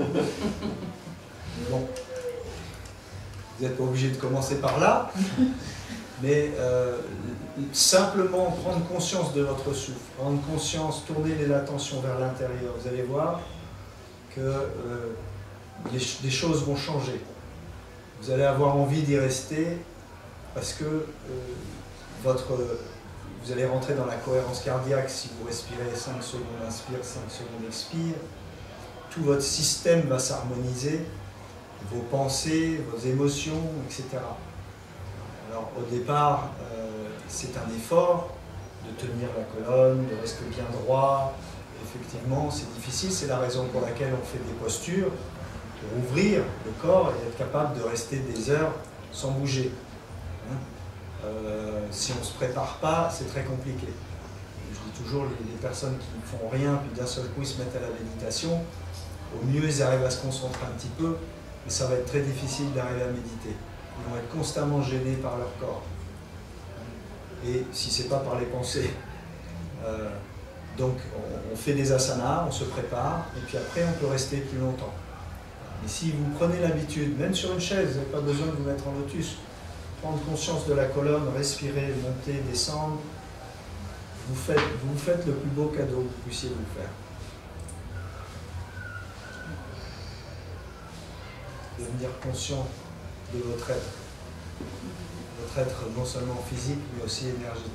Bon, vous n'êtes pas obligé de commencer par là, mais euh, simplement prendre conscience de votre souffle, prendre conscience, tourner l'attention vers l'intérieur, vous allez voir que euh, les, les choses vont changer. Vous allez avoir envie d'y rester parce que euh, votre, vous allez rentrer dans la cohérence cardiaque si vous respirez cinq secondes, inspire, cinq secondes, expire. Tout votre système va s'harmoniser, vos pensées, vos émotions, et cetera. Alors au départ, euh, c'est un effort de tenir la colonne, de rester bien droit. Effectivement, c'est difficile, c'est la raison pour laquelle on fait des postures, pour ouvrir le corps et être capable de rester des heures sans bouger. Hein euh, si on ne se prépare pas, c'est très compliqué. Je dis toujours, les, les personnes qui ne font rien, puis d'un seul coup ils se mettent à la méditation, au mieux ils arrivent à se concentrer un petit peu, mais ça va être très difficile d'arriver à méditer. Ils vont être constamment gênés par leur corps. Et si ce n'est pas par les pensées. Euh, donc on, on fait des asanas, on se prépare, et puis après on peut rester plus longtemps. Et si vous prenez l'habitude, même sur une chaise, vous n'avez pas besoin de vous mettre en lotus, prendre conscience de la colonne, respirer, monter, descendre, vous faites, vous faites le plus beau cadeau que vous puissiez vous faire. Devenir conscient de votre être. Votre être non seulement physique, mais aussi énergétique.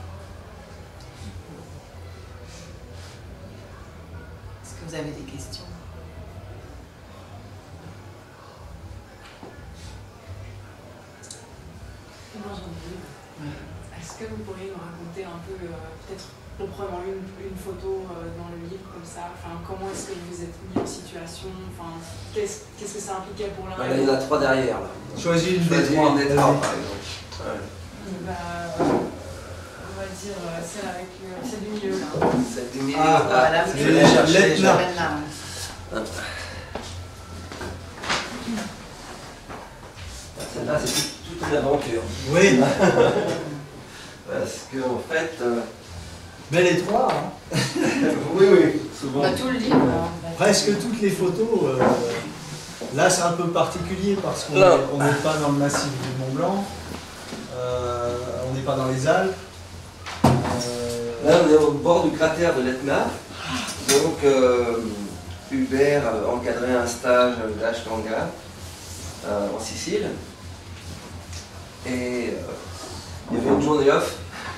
Est-ce que vous avez des questions? Moi j'en ai une. Ouais. Est-ce que vous pourriez nous raconter un peu, euh, peut-être en prenant une, une photo euh, dans le livre comme ça, enfin, comment est-ce que vous vous êtes mis en situation, enfin, qu'est-ce qu'est-ce que ça impliquait pour l'un? Là, il y en a trois derrière. Là. Choisis une Choisis des trois. une des trois, par exemple. Ouais. Bah, on va dire euh, celle avec le, celle du milieu là. Celle du milieu, Ah, là, voilà, je c'est vais la chercher. Letna. je- Celle-là, c'est toute, toute une aventure. Oui, Parce que, en fait, euh, mais les trois, hein. oui, oui, souvent. Bah, tout le livre. hein. Presque toutes les photos. Euh, là, c'est un peu particulier parce qu'on Là. n'est pas dans le massif du Mont Blanc, euh, on n'est pas dans les Alpes. Euh, Là, on est au bord du cratère de l'Etna. Donc, euh, Hubert euh, encadrait un stage d'Ashtanga euh, en Sicile. Et euh, il y avait une journée off.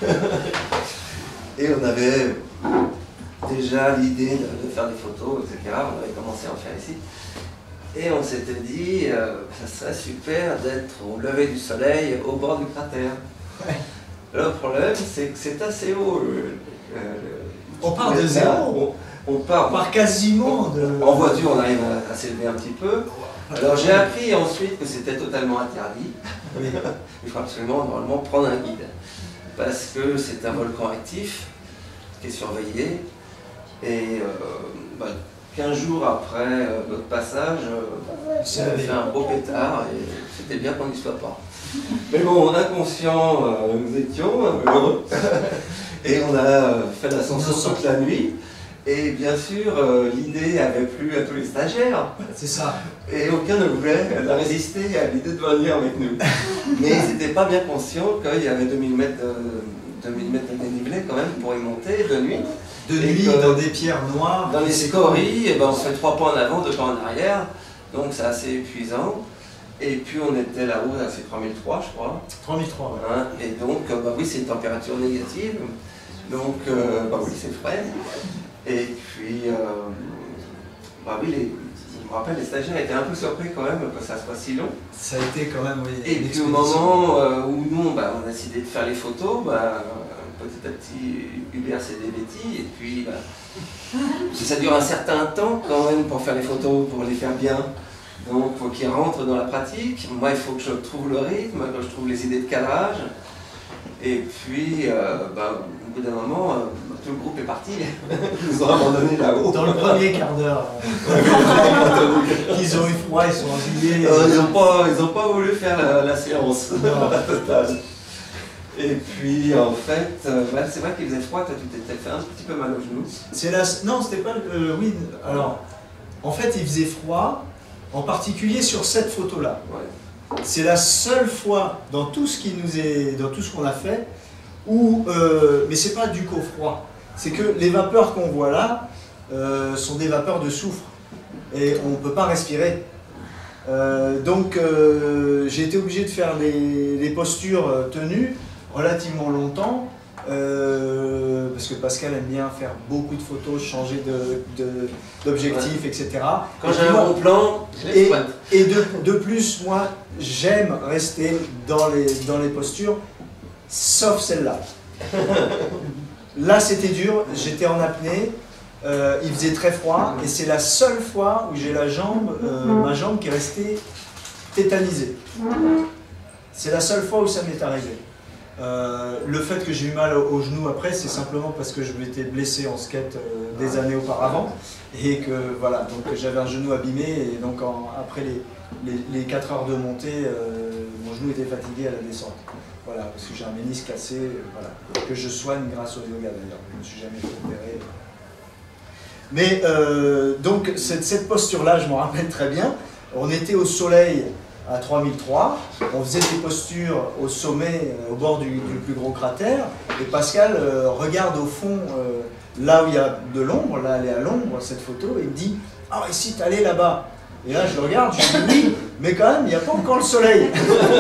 Et on avait déjà l'idée de, de faire des photos, et cetera. On avait commencé à en faire ici. Et on s'était dit, euh, ça serait super d'être au lever du soleil au bord du cratère. Ouais. Le problème, c'est que c'est assez haut. Le, le, On part de le- zéro. On, on part. on part quasiment de. En voiture, on arrive à, à s'élever un petit peu. Alors j'ai appris ensuite que c'était totalement interdit. Oui. Il faut absolument normalement prendre un guide. Parce que c'est un volcan actif qui est surveillé. Et euh, bah, quinze jours après euh, notre passage, euh, C'est ça a levé. fait un beau pétard et c'était bien qu'on n'y soit pas. Mais bon, inconscient, euh, nous étions euh, heureux. Et on a euh, fait l'ascension Innocent. toute la nuit. Et bien sûr, euh, l'idée avait plu à tous les stagiaires. C'est ça. Et aucun ne voulait résister à l'idée de venir avec nous. Mais ils n'étaient pas bien conscients qu'il y avait deux mille mètres de, deux mille mètres de dénivelé quand même pour y monter de nuit. De Et nuit, que, dans des pierres noires. dans les scories, et ben on fait trois pas en avant, deux pas en arrière, donc c'est assez épuisant. Et puis on était là-haut, là, c'est trois mille trois je crois. trois mille trois, ouais. Hein, et donc, euh, bah oui, c'est une température négative, donc euh, bah oui, c'est frais. Et puis, euh, bah oui, les, je me rappelle, les stagiaires étaient un peu surpris quand même que ça soit si long. Ça a été quand même, oui. Et puis au moment euh, où nous, bah, on a décidé de faire les photos, bah, petit à petit, Hubert s'est dévêti, et puis bah, ça dure un certain temps quand même pour faire les photos, pour les faire bien. Donc il faut qu'il rentre dans la pratique. Moi, il faut que je trouve le rythme, que je trouve les idées de cadrage. Et puis, euh, bah, au bout d'un moment, euh, tout le groupe est parti. Ils nous ont abandonnés là-haut. Dans le premier quart d'heure. Ils ont eu froid, ils sont ennuyés. Euh, ils n'ont pas, ils ont pas voulu faire la, la séance totale. Et puis, en fait, euh, bah, c'est vrai qu'il faisait froid, toi tu t'étais fait un petit peu mal aux genoux. C'est la... Non, c'était pas... Euh, oui, alors, en fait, il faisait froid, en particulier sur cette photo-là. Ouais. C'est la seule fois dans tout ce qui nous est, dans tout ce qu'on a fait, où, euh, mais c'est pas dû qu'au froid. C'est que les vapeurs qu'on voit là euh, sont des vapeurs de soufre et on ne peut pas respirer. Euh, donc euh, j'ai été obligé de faire des, des postures tenues relativement longtemps. Euh, parce que Pascal aime bien faire beaucoup de photos, changer d'objectif, ouais. et cetera. Quand j'ai un bon plan, je Et, l'exploite. et de, de plus, moi, j'aime rester dans les, dans les postures, sauf celle-là. Là, c'était dur, j'étais en apnée, euh, il faisait très froid, et c'est la seule fois où j'ai la jambe, euh, ma jambe qui est restée tétanisée. C'est la seule fois où ça m'est arrivé. Euh, le fait que j'ai eu mal au, au genou après, c'est simplement parce que je m'étais blessé en skate euh, des années auparavant et que voilà, donc j'avais un genou abîmé et donc en, après les, les, les quatre heures de montée, euh, mon genou était fatigué à la descente. Voilà, parce que j'ai un ménisque cassé, euh, voilà, que je soigne grâce au yoga d'ailleurs. Je ne me suis jamais fait opérer. Mais euh, donc cette, cette posture-là, je m'en rappelle très bien. On était au soleil à trois mille trois, on faisait des postures au sommet, euh, au bord du, du plus gros cratère, et Pascal euh, regarde au fond, euh, là où il y a de l'ombre, là elle est à l'ombre cette photo, et il me dit « Ah, et si tu allais là-bas ?» Et là je le regarde, je dis « Oui, mais quand même, il n'y a pas encore le soleil !»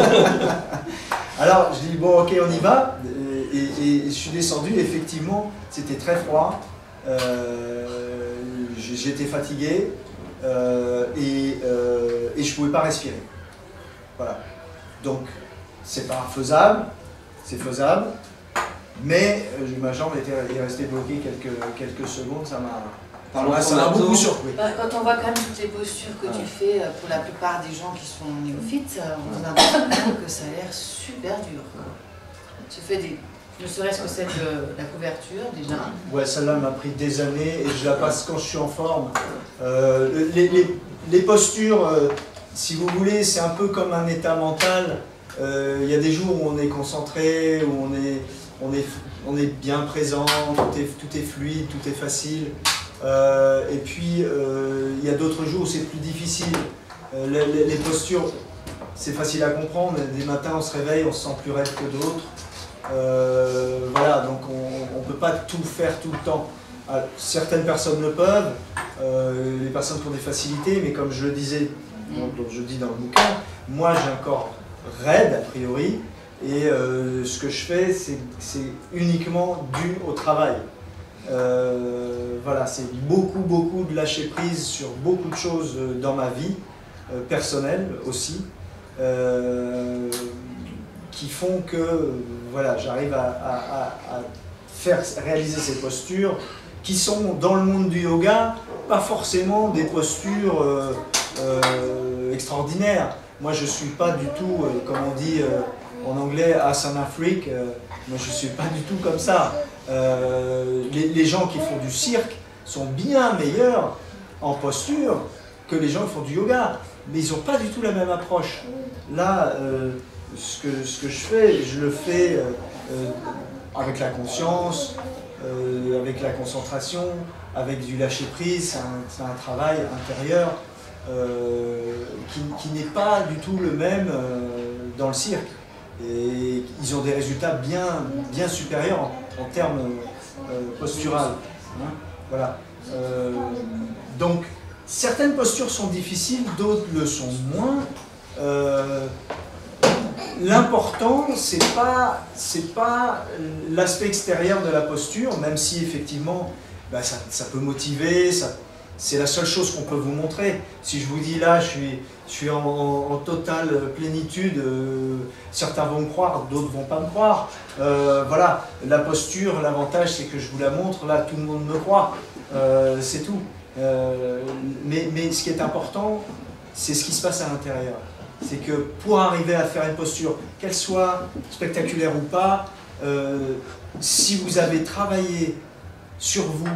Alors je dis « Bon, ok, on y va », et, et, et je suis descendu, effectivement, c'était très froid, euh, j'étais fatigué, euh, et, euh, et je ne pouvais pas respirer. Voilà. Donc, c'est pas faisable, c'est faisable, mais euh, ma jambe était, est restée bloquée quelques, quelques secondes, ça m'a ça m'a beaucoup surpris. Bah, quand on voit quand même toutes les postures que ah. tu fais, pour la plupart des gens qui sont néophytes, on a l'impression que ça a l'air super dur. Tu fais des... Ne serait-ce que celle de la couverture, déjà. Ouais, celle-là m'a pris des années et je la passe quand je suis en forme. Euh, les, les, les postures... Euh, Si vous voulez, c'est un peu comme un état mental. Euh, il y a des jours où on est concentré, où on est, on est, on est bien présent, tout est, tout est fluide, tout est facile. Euh, et puis, euh, il y a d'autres jours où c'est plus difficile. Euh, les, les postures, c'est facile à comprendre. Des matins, on se réveille, on se sent plus raide que d'autres. Euh, voilà, donc on ne peut pas tout faire tout le temps. Alors, certaines personnes le peuvent, euh, les personnes qui ont des facilités, mais comme je le disais, dont je dis dans le bouquin, moi j'ai un corps raide a priori et euh, ce que je fais c'est uniquement dû au travail. Euh, voilà, c'est beaucoup beaucoup de lâcher prise sur beaucoup de choses dans ma vie, euh, personnelle aussi, euh, qui font que euh, voilà, j'arrive à, à, à faire réaliser ces postures qui sont dans le monde du yoga pas forcément des postures euh, euh, extraordinaires. Moi je ne suis pas du tout, euh, comme on dit euh, en anglais, asana freak, euh, moi je ne suis pas du tout comme ça. Euh, les, les gens qui font du cirque sont bien meilleurs en posture que les gens qui font du yoga, mais ils n'ont pas du tout la même approche. Là, euh, ce, que, ce que je fais, je le fais euh, euh, avec la conscience, euh, avec la concentration, avec du lâcher-prise, c'est un, un travail intérieur euh, qui, qui n'est pas du tout le même euh, dans le cirque. Et ils ont des résultats bien, bien supérieurs en, en termes euh, posturales. Hein, voilà. Euh, donc, certaines postures sont difficiles, d'autres le sont moins. Euh, L'important, c'est pas, c'est pas l'aspect extérieur de la posture, même si effectivement, bah, ça, ça peut motiver, ça, c'est la seule chose qu'on peut vous montrer. Si je vous dis là, je suis, je suis en, en totale plénitude, euh, certains vont me croire, d'autres vont pas me croire. Euh, voilà, la posture, l'avantage c'est que je vous la montre, là tout le monde me croit, euh, c'est tout. Euh, mais, mais ce qui est important, c'est ce qui se passe à l'intérieur. C'est que pour arriver à faire une posture, qu'elle soit spectaculaire ou pas, euh, si vous avez travaillé sur vous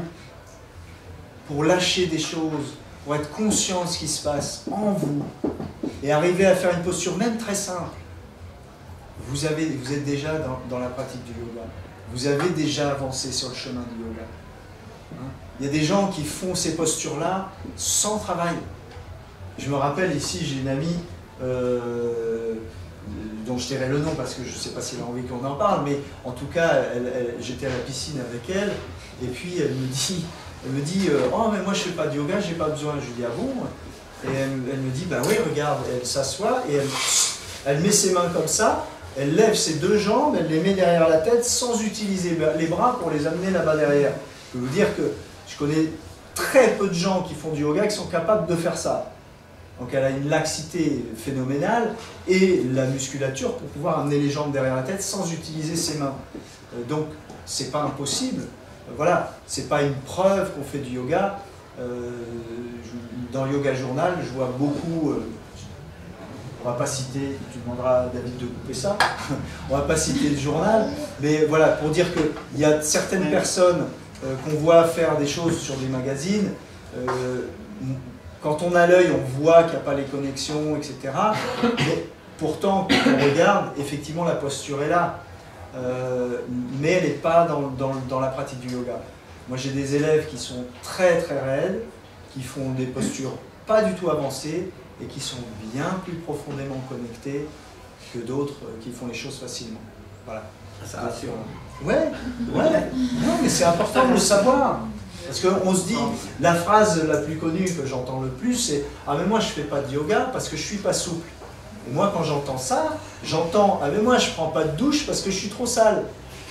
pour lâcher des choses, pour être conscient de ce qui se passe en vous, et arriver à faire une posture même très simple, vous, avez, vous êtes déjà dans, dans la pratique du yoga. Vous avez déjà avancé sur le chemin du yoga. Hein? Il y a des gens qui font ces postures-là sans travail. Je me rappelle ici, j'ai une amie Euh, dont je tairai le nom parce que je ne sais pas si elle a envie qu'on en parle, mais en tout cas, elle, elle, j'étais à la piscine avec elle, et puis elle me dit, elle me dit euh, oh mais moi je ne fais pas de yoga, j'ai pas besoin. Je lui dis ah bon? Et elle, elle me dit bah oui, regarde, elle s'assoit et elle, elle met ses mains comme ça, elle lève ses deux jambes, elle les met derrière la tête sans utiliser les bras pour les amener là-bas derrière. Je peux vous dire que je connais très peu de gens qui font du yoga qui sont capables de faire ça. Donc elle a une laxité phénoménale et la musculature pour pouvoir amener les jambes derrière la tête sans utiliser ses mains. Euh, donc c'est pas impossible. Euh, voilà, c'est pas une preuve qu'on fait du yoga. Euh, je, dans le Yoga Journal, je vois beaucoup. Euh, on va pas citer. Tu demanderas à David de couper ça. On va pas citer le journal, mais voilà pour dire que il y a certaines personnes euh, qu'on voit faire des choses sur des magazines. Euh, Quand on a l'œil, on voit qu'il n'y a pas les connexions, et cetera. Mais pourtant, quand on regarde, effectivement, la posture est là. Euh, mais elle n'est pas dans, dans, dans la pratique du yoga. Moi, j'ai des élèves qui sont très, très raides, qui font des postures pas du tout avancées et qui sont bien plus profondément connectés que d'autres qui font les choses facilement. Voilà. Ça rassure. Ouais, ouais. Non, mais c'est important de le savoir. Parce qu'on se dit, la phrase la plus connue que j'entends le plus, c'est « Ah mais moi je ne fais pas de yoga parce que je ne suis pas souple ». Et moi quand j'entends ça, j'entends « Ah mais moi je ne prends pas de douche parce que je suis trop sale ».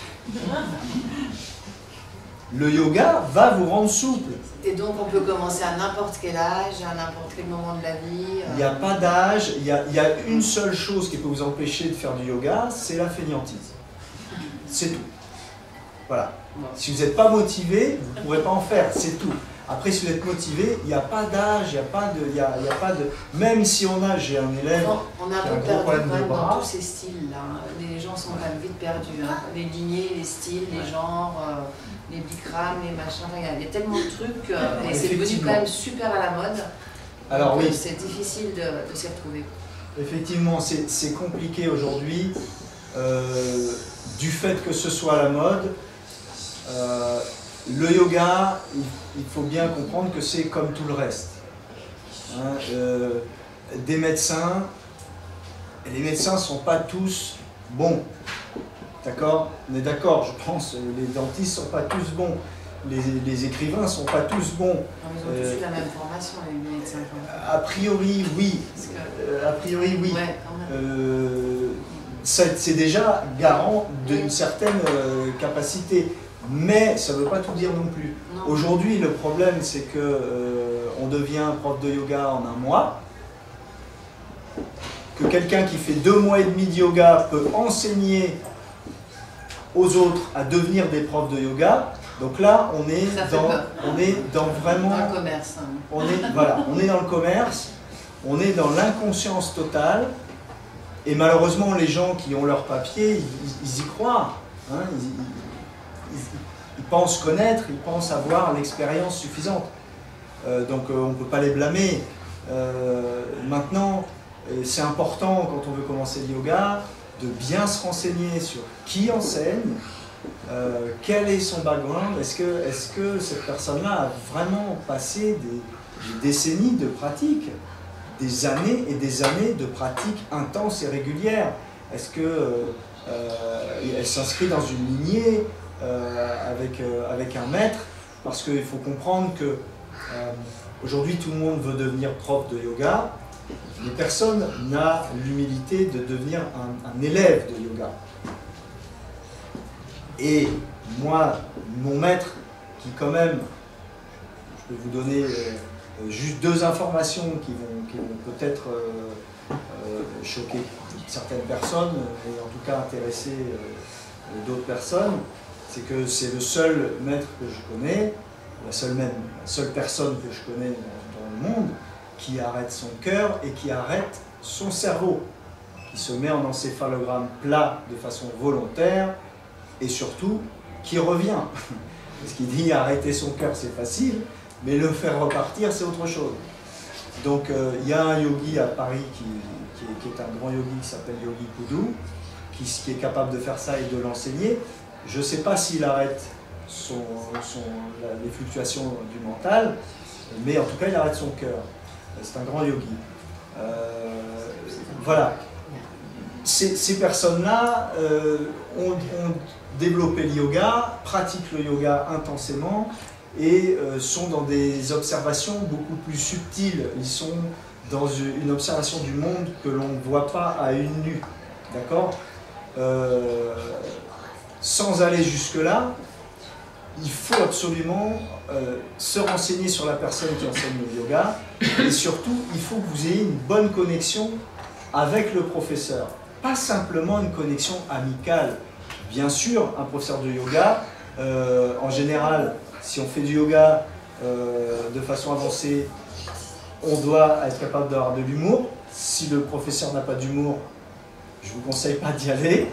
Le yoga va vous rendre souple. Et donc on peut commencer à n'importe quel âge, à n'importe quel moment de la vie. Il n'y a pas d'âge, il y a, il y a une seule chose qui peut vous empêcher de faire du yoga, c'est la fainéantise. C'est tout. Voilà. Si vous n'êtes pas motivé, vous ne pourrez pas en faire, c'est tout. Après, si vous êtes motivé, il n'y a pas d'âge, il n'y a pas de, il y a, il y a pas de... Même si on a, j'ai un élève non, on a qui un a un peu gros perdu problème quand de même dans bras. tous ces styles-là. Les gens sont quand même vite perdus. Hein. Les lignées, les styles, les genres, euh, les bikrams, les machins. Il y a tellement de trucs euh, et c'est devenu quand même super à la mode. Alors donc, oui. C'est difficile de, de s'y retrouver. Effectivement, c'est compliqué aujourd'hui euh, du fait que ce soit à la mode. Euh, le yoga, il, il faut bien comprendre que c'est comme tout le reste. Hein, euh, des médecins, et les médecins ne sont pas tous bons. D'accord? On est d'accord, je pense, les dentistes ne sont pas tous bons. Les, les écrivains ne sont pas tous bons. Non, ils ont tous eu la même formation, les médecins. A priori, oui. Que... Euh, a priori, oui. Ouais, quand même. Euh, c'est déjà garant d'une certaine euh, capacité. Mais ça ne veut pas tout dire non plus. Aujourd'hui, le problème, c'est que euh, on devient prof de yoga en un mois, que quelqu'un qui fait deux mois et demi de yoga peut enseigner aux autres à devenir des profs de yoga. Donc là, on est dans, on est dans vraiment, dans le commerce. Hein. On est, voilà, on est dans le commerce, on est dans l'inconscience totale. Et malheureusement, les gens qui ont leur papier, ils, ils y croient. Hein, ils, ils, ils pensent connaître, ils pensent avoir l'expérience suffisante. Euh, donc euh, on ne peut pas les blâmer. Euh, maintenant, c'est important quand on veut commencer le yoga de bien se renseigner sur qui enseigne, euh, quel est son background, est-ce que, est-ce que cette personne-là a vraiment passé des, des décennies de pratique, des années et des années de pratique intense et régulière. Est-ce que euh, euh, elle s'inscrit dans une lignée euh, avec, euh, avec un maître? Parce qu'il faut comprendre que euh, aujourd'hui tout le monde veut devenir prof de yoga, mais personne n'a l'humilité de devenir un, un élève de yoga. Et moi, mon maître, qui quand même, je peux vous donner euh, juste deux informations qui vont, qui vont peut-être euh, euh, choquer certaines personnes, et en tout cas intéresser euh, d'autres personnes, c'est que c'est le seul maître que je connais, la seule, même, la seule personne que je connais dans, dans le monde, qui arrête son cœur et qui arrête son cerveau, qui se met en encéphalogramme plat de façon volontaire, et surtout, qui revient. Parce qu'il dit arrêter son cœur c'est facile, mais le faire repartir c'est autre chose. Donc euh, il y a un yogi à Paris qui, qui, est, qui est un grand yogi qui s'appelle Yogi Koudou, qui, qui est capable de faire ça et de l'enseigner. Je ne sais pas s'il arrête son, son, la, les fluctuations du mental, mais en tout cas il arrête son cœur. C'est un grand yogi. Euh, voilà. Ces, ces personnes-là euh, ont, ont développé le yoga, pratiquent le yoga intensément et euh, sont dans des observations beaucoup plus subtiles. Ils sont dans une observation du monde que l'on ne voit pas à une nue. D'accord ? euh, Sans aller jusque-là, il faut absolument euh, se renseigner sur la personne qui enseigne le yoga et surtout, il faut que vous ayez une bonne connexion avec le professeur. Pas simplement une connexion amicale. Bien sûr, un professeur de yoga, euh, en général, si on fait du yoga euh, de façon avancée, on doit être capable d'avoir de l'humour. Si le professeur n'a pas d'humour, je ne vous conseille pas d'y aller.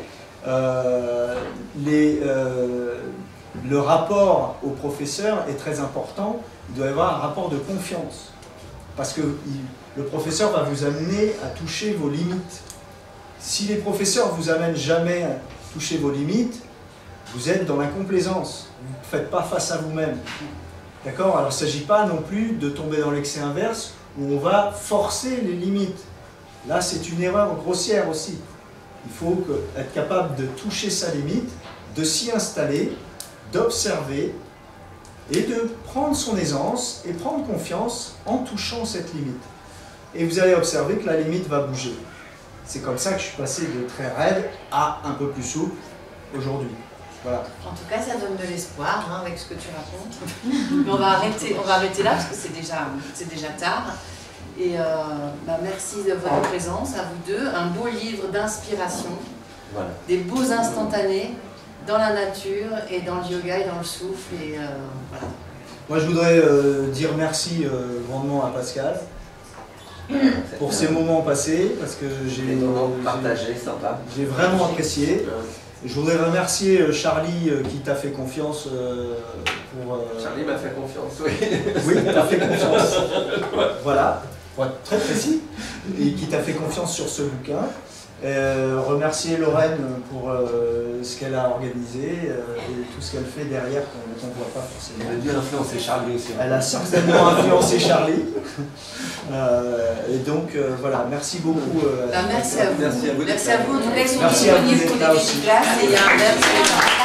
Euh, les, euh, le rapport au professeur est très important. Il doit y avoir un rapport de confiance. Parce que il, le professeur va vous amener à toucher vos limites. Si les professeurs ne vous amènent jamais à toucher vos limites, vous êtes dans la complaisance. Vous ne faites pas face à vous-même. D'accord? Alors il ne s'agit pas non plus de tomber dans l'excès inverse où on va forcer les limites. Là, c'est une erreur grossière aussi. Il faut que, être capable de toucher sa limite, de s'y installer, d'observer et de prendre son aisance et prendre confiance en touchant cette limite. Et vous allez observer que la limite va bouger. C'est comme ça que je suis passé de très raide à un peu plus souple aujourd'hui. Voilà. En tout cas, ça donne de l'espoir hein, avec ce que tu racontes. Mais on va arrêter, on va arrêter là parce que c'est déjà, c'est déjà tard. Et euh, bah, merci de votre présence à vous deux. Un beau livre d'inspiration, voilà. Des beaux instantanés dans la nature et dans le yoga et dans le souffle. Et, euh, voilà. Moi, je voudrais euh, dire merci euh, grandement à Pascal. Pour ces moments passés, parce que j'ai partagé, sympa. J'ai vraiment apprécié. Je voudrais remercier Charlie qui t'a fait confiance pour... Charlie m'a fait confiance, oui. Oui, t'a fait confiance. Voilà, pour être très précis. Et qui t'a fait confiance sur ce bouquin. Euh, remercier Lorraine pour euh, ce qu'elle a organisé euh, et tout ce qu'elle fait derrière qu'on ne voit pas forcément. Elle a dû influencer Charlie aussi. Elle a certainement influencé Charlie. Euh, et donc euh, voilà, merci beaucoup. Euh, bah, merci, à vous. merci à vous. Merci à vous. En tout cas, ils sont merci à vous disponibles pour des dédicaces et il y a un merci.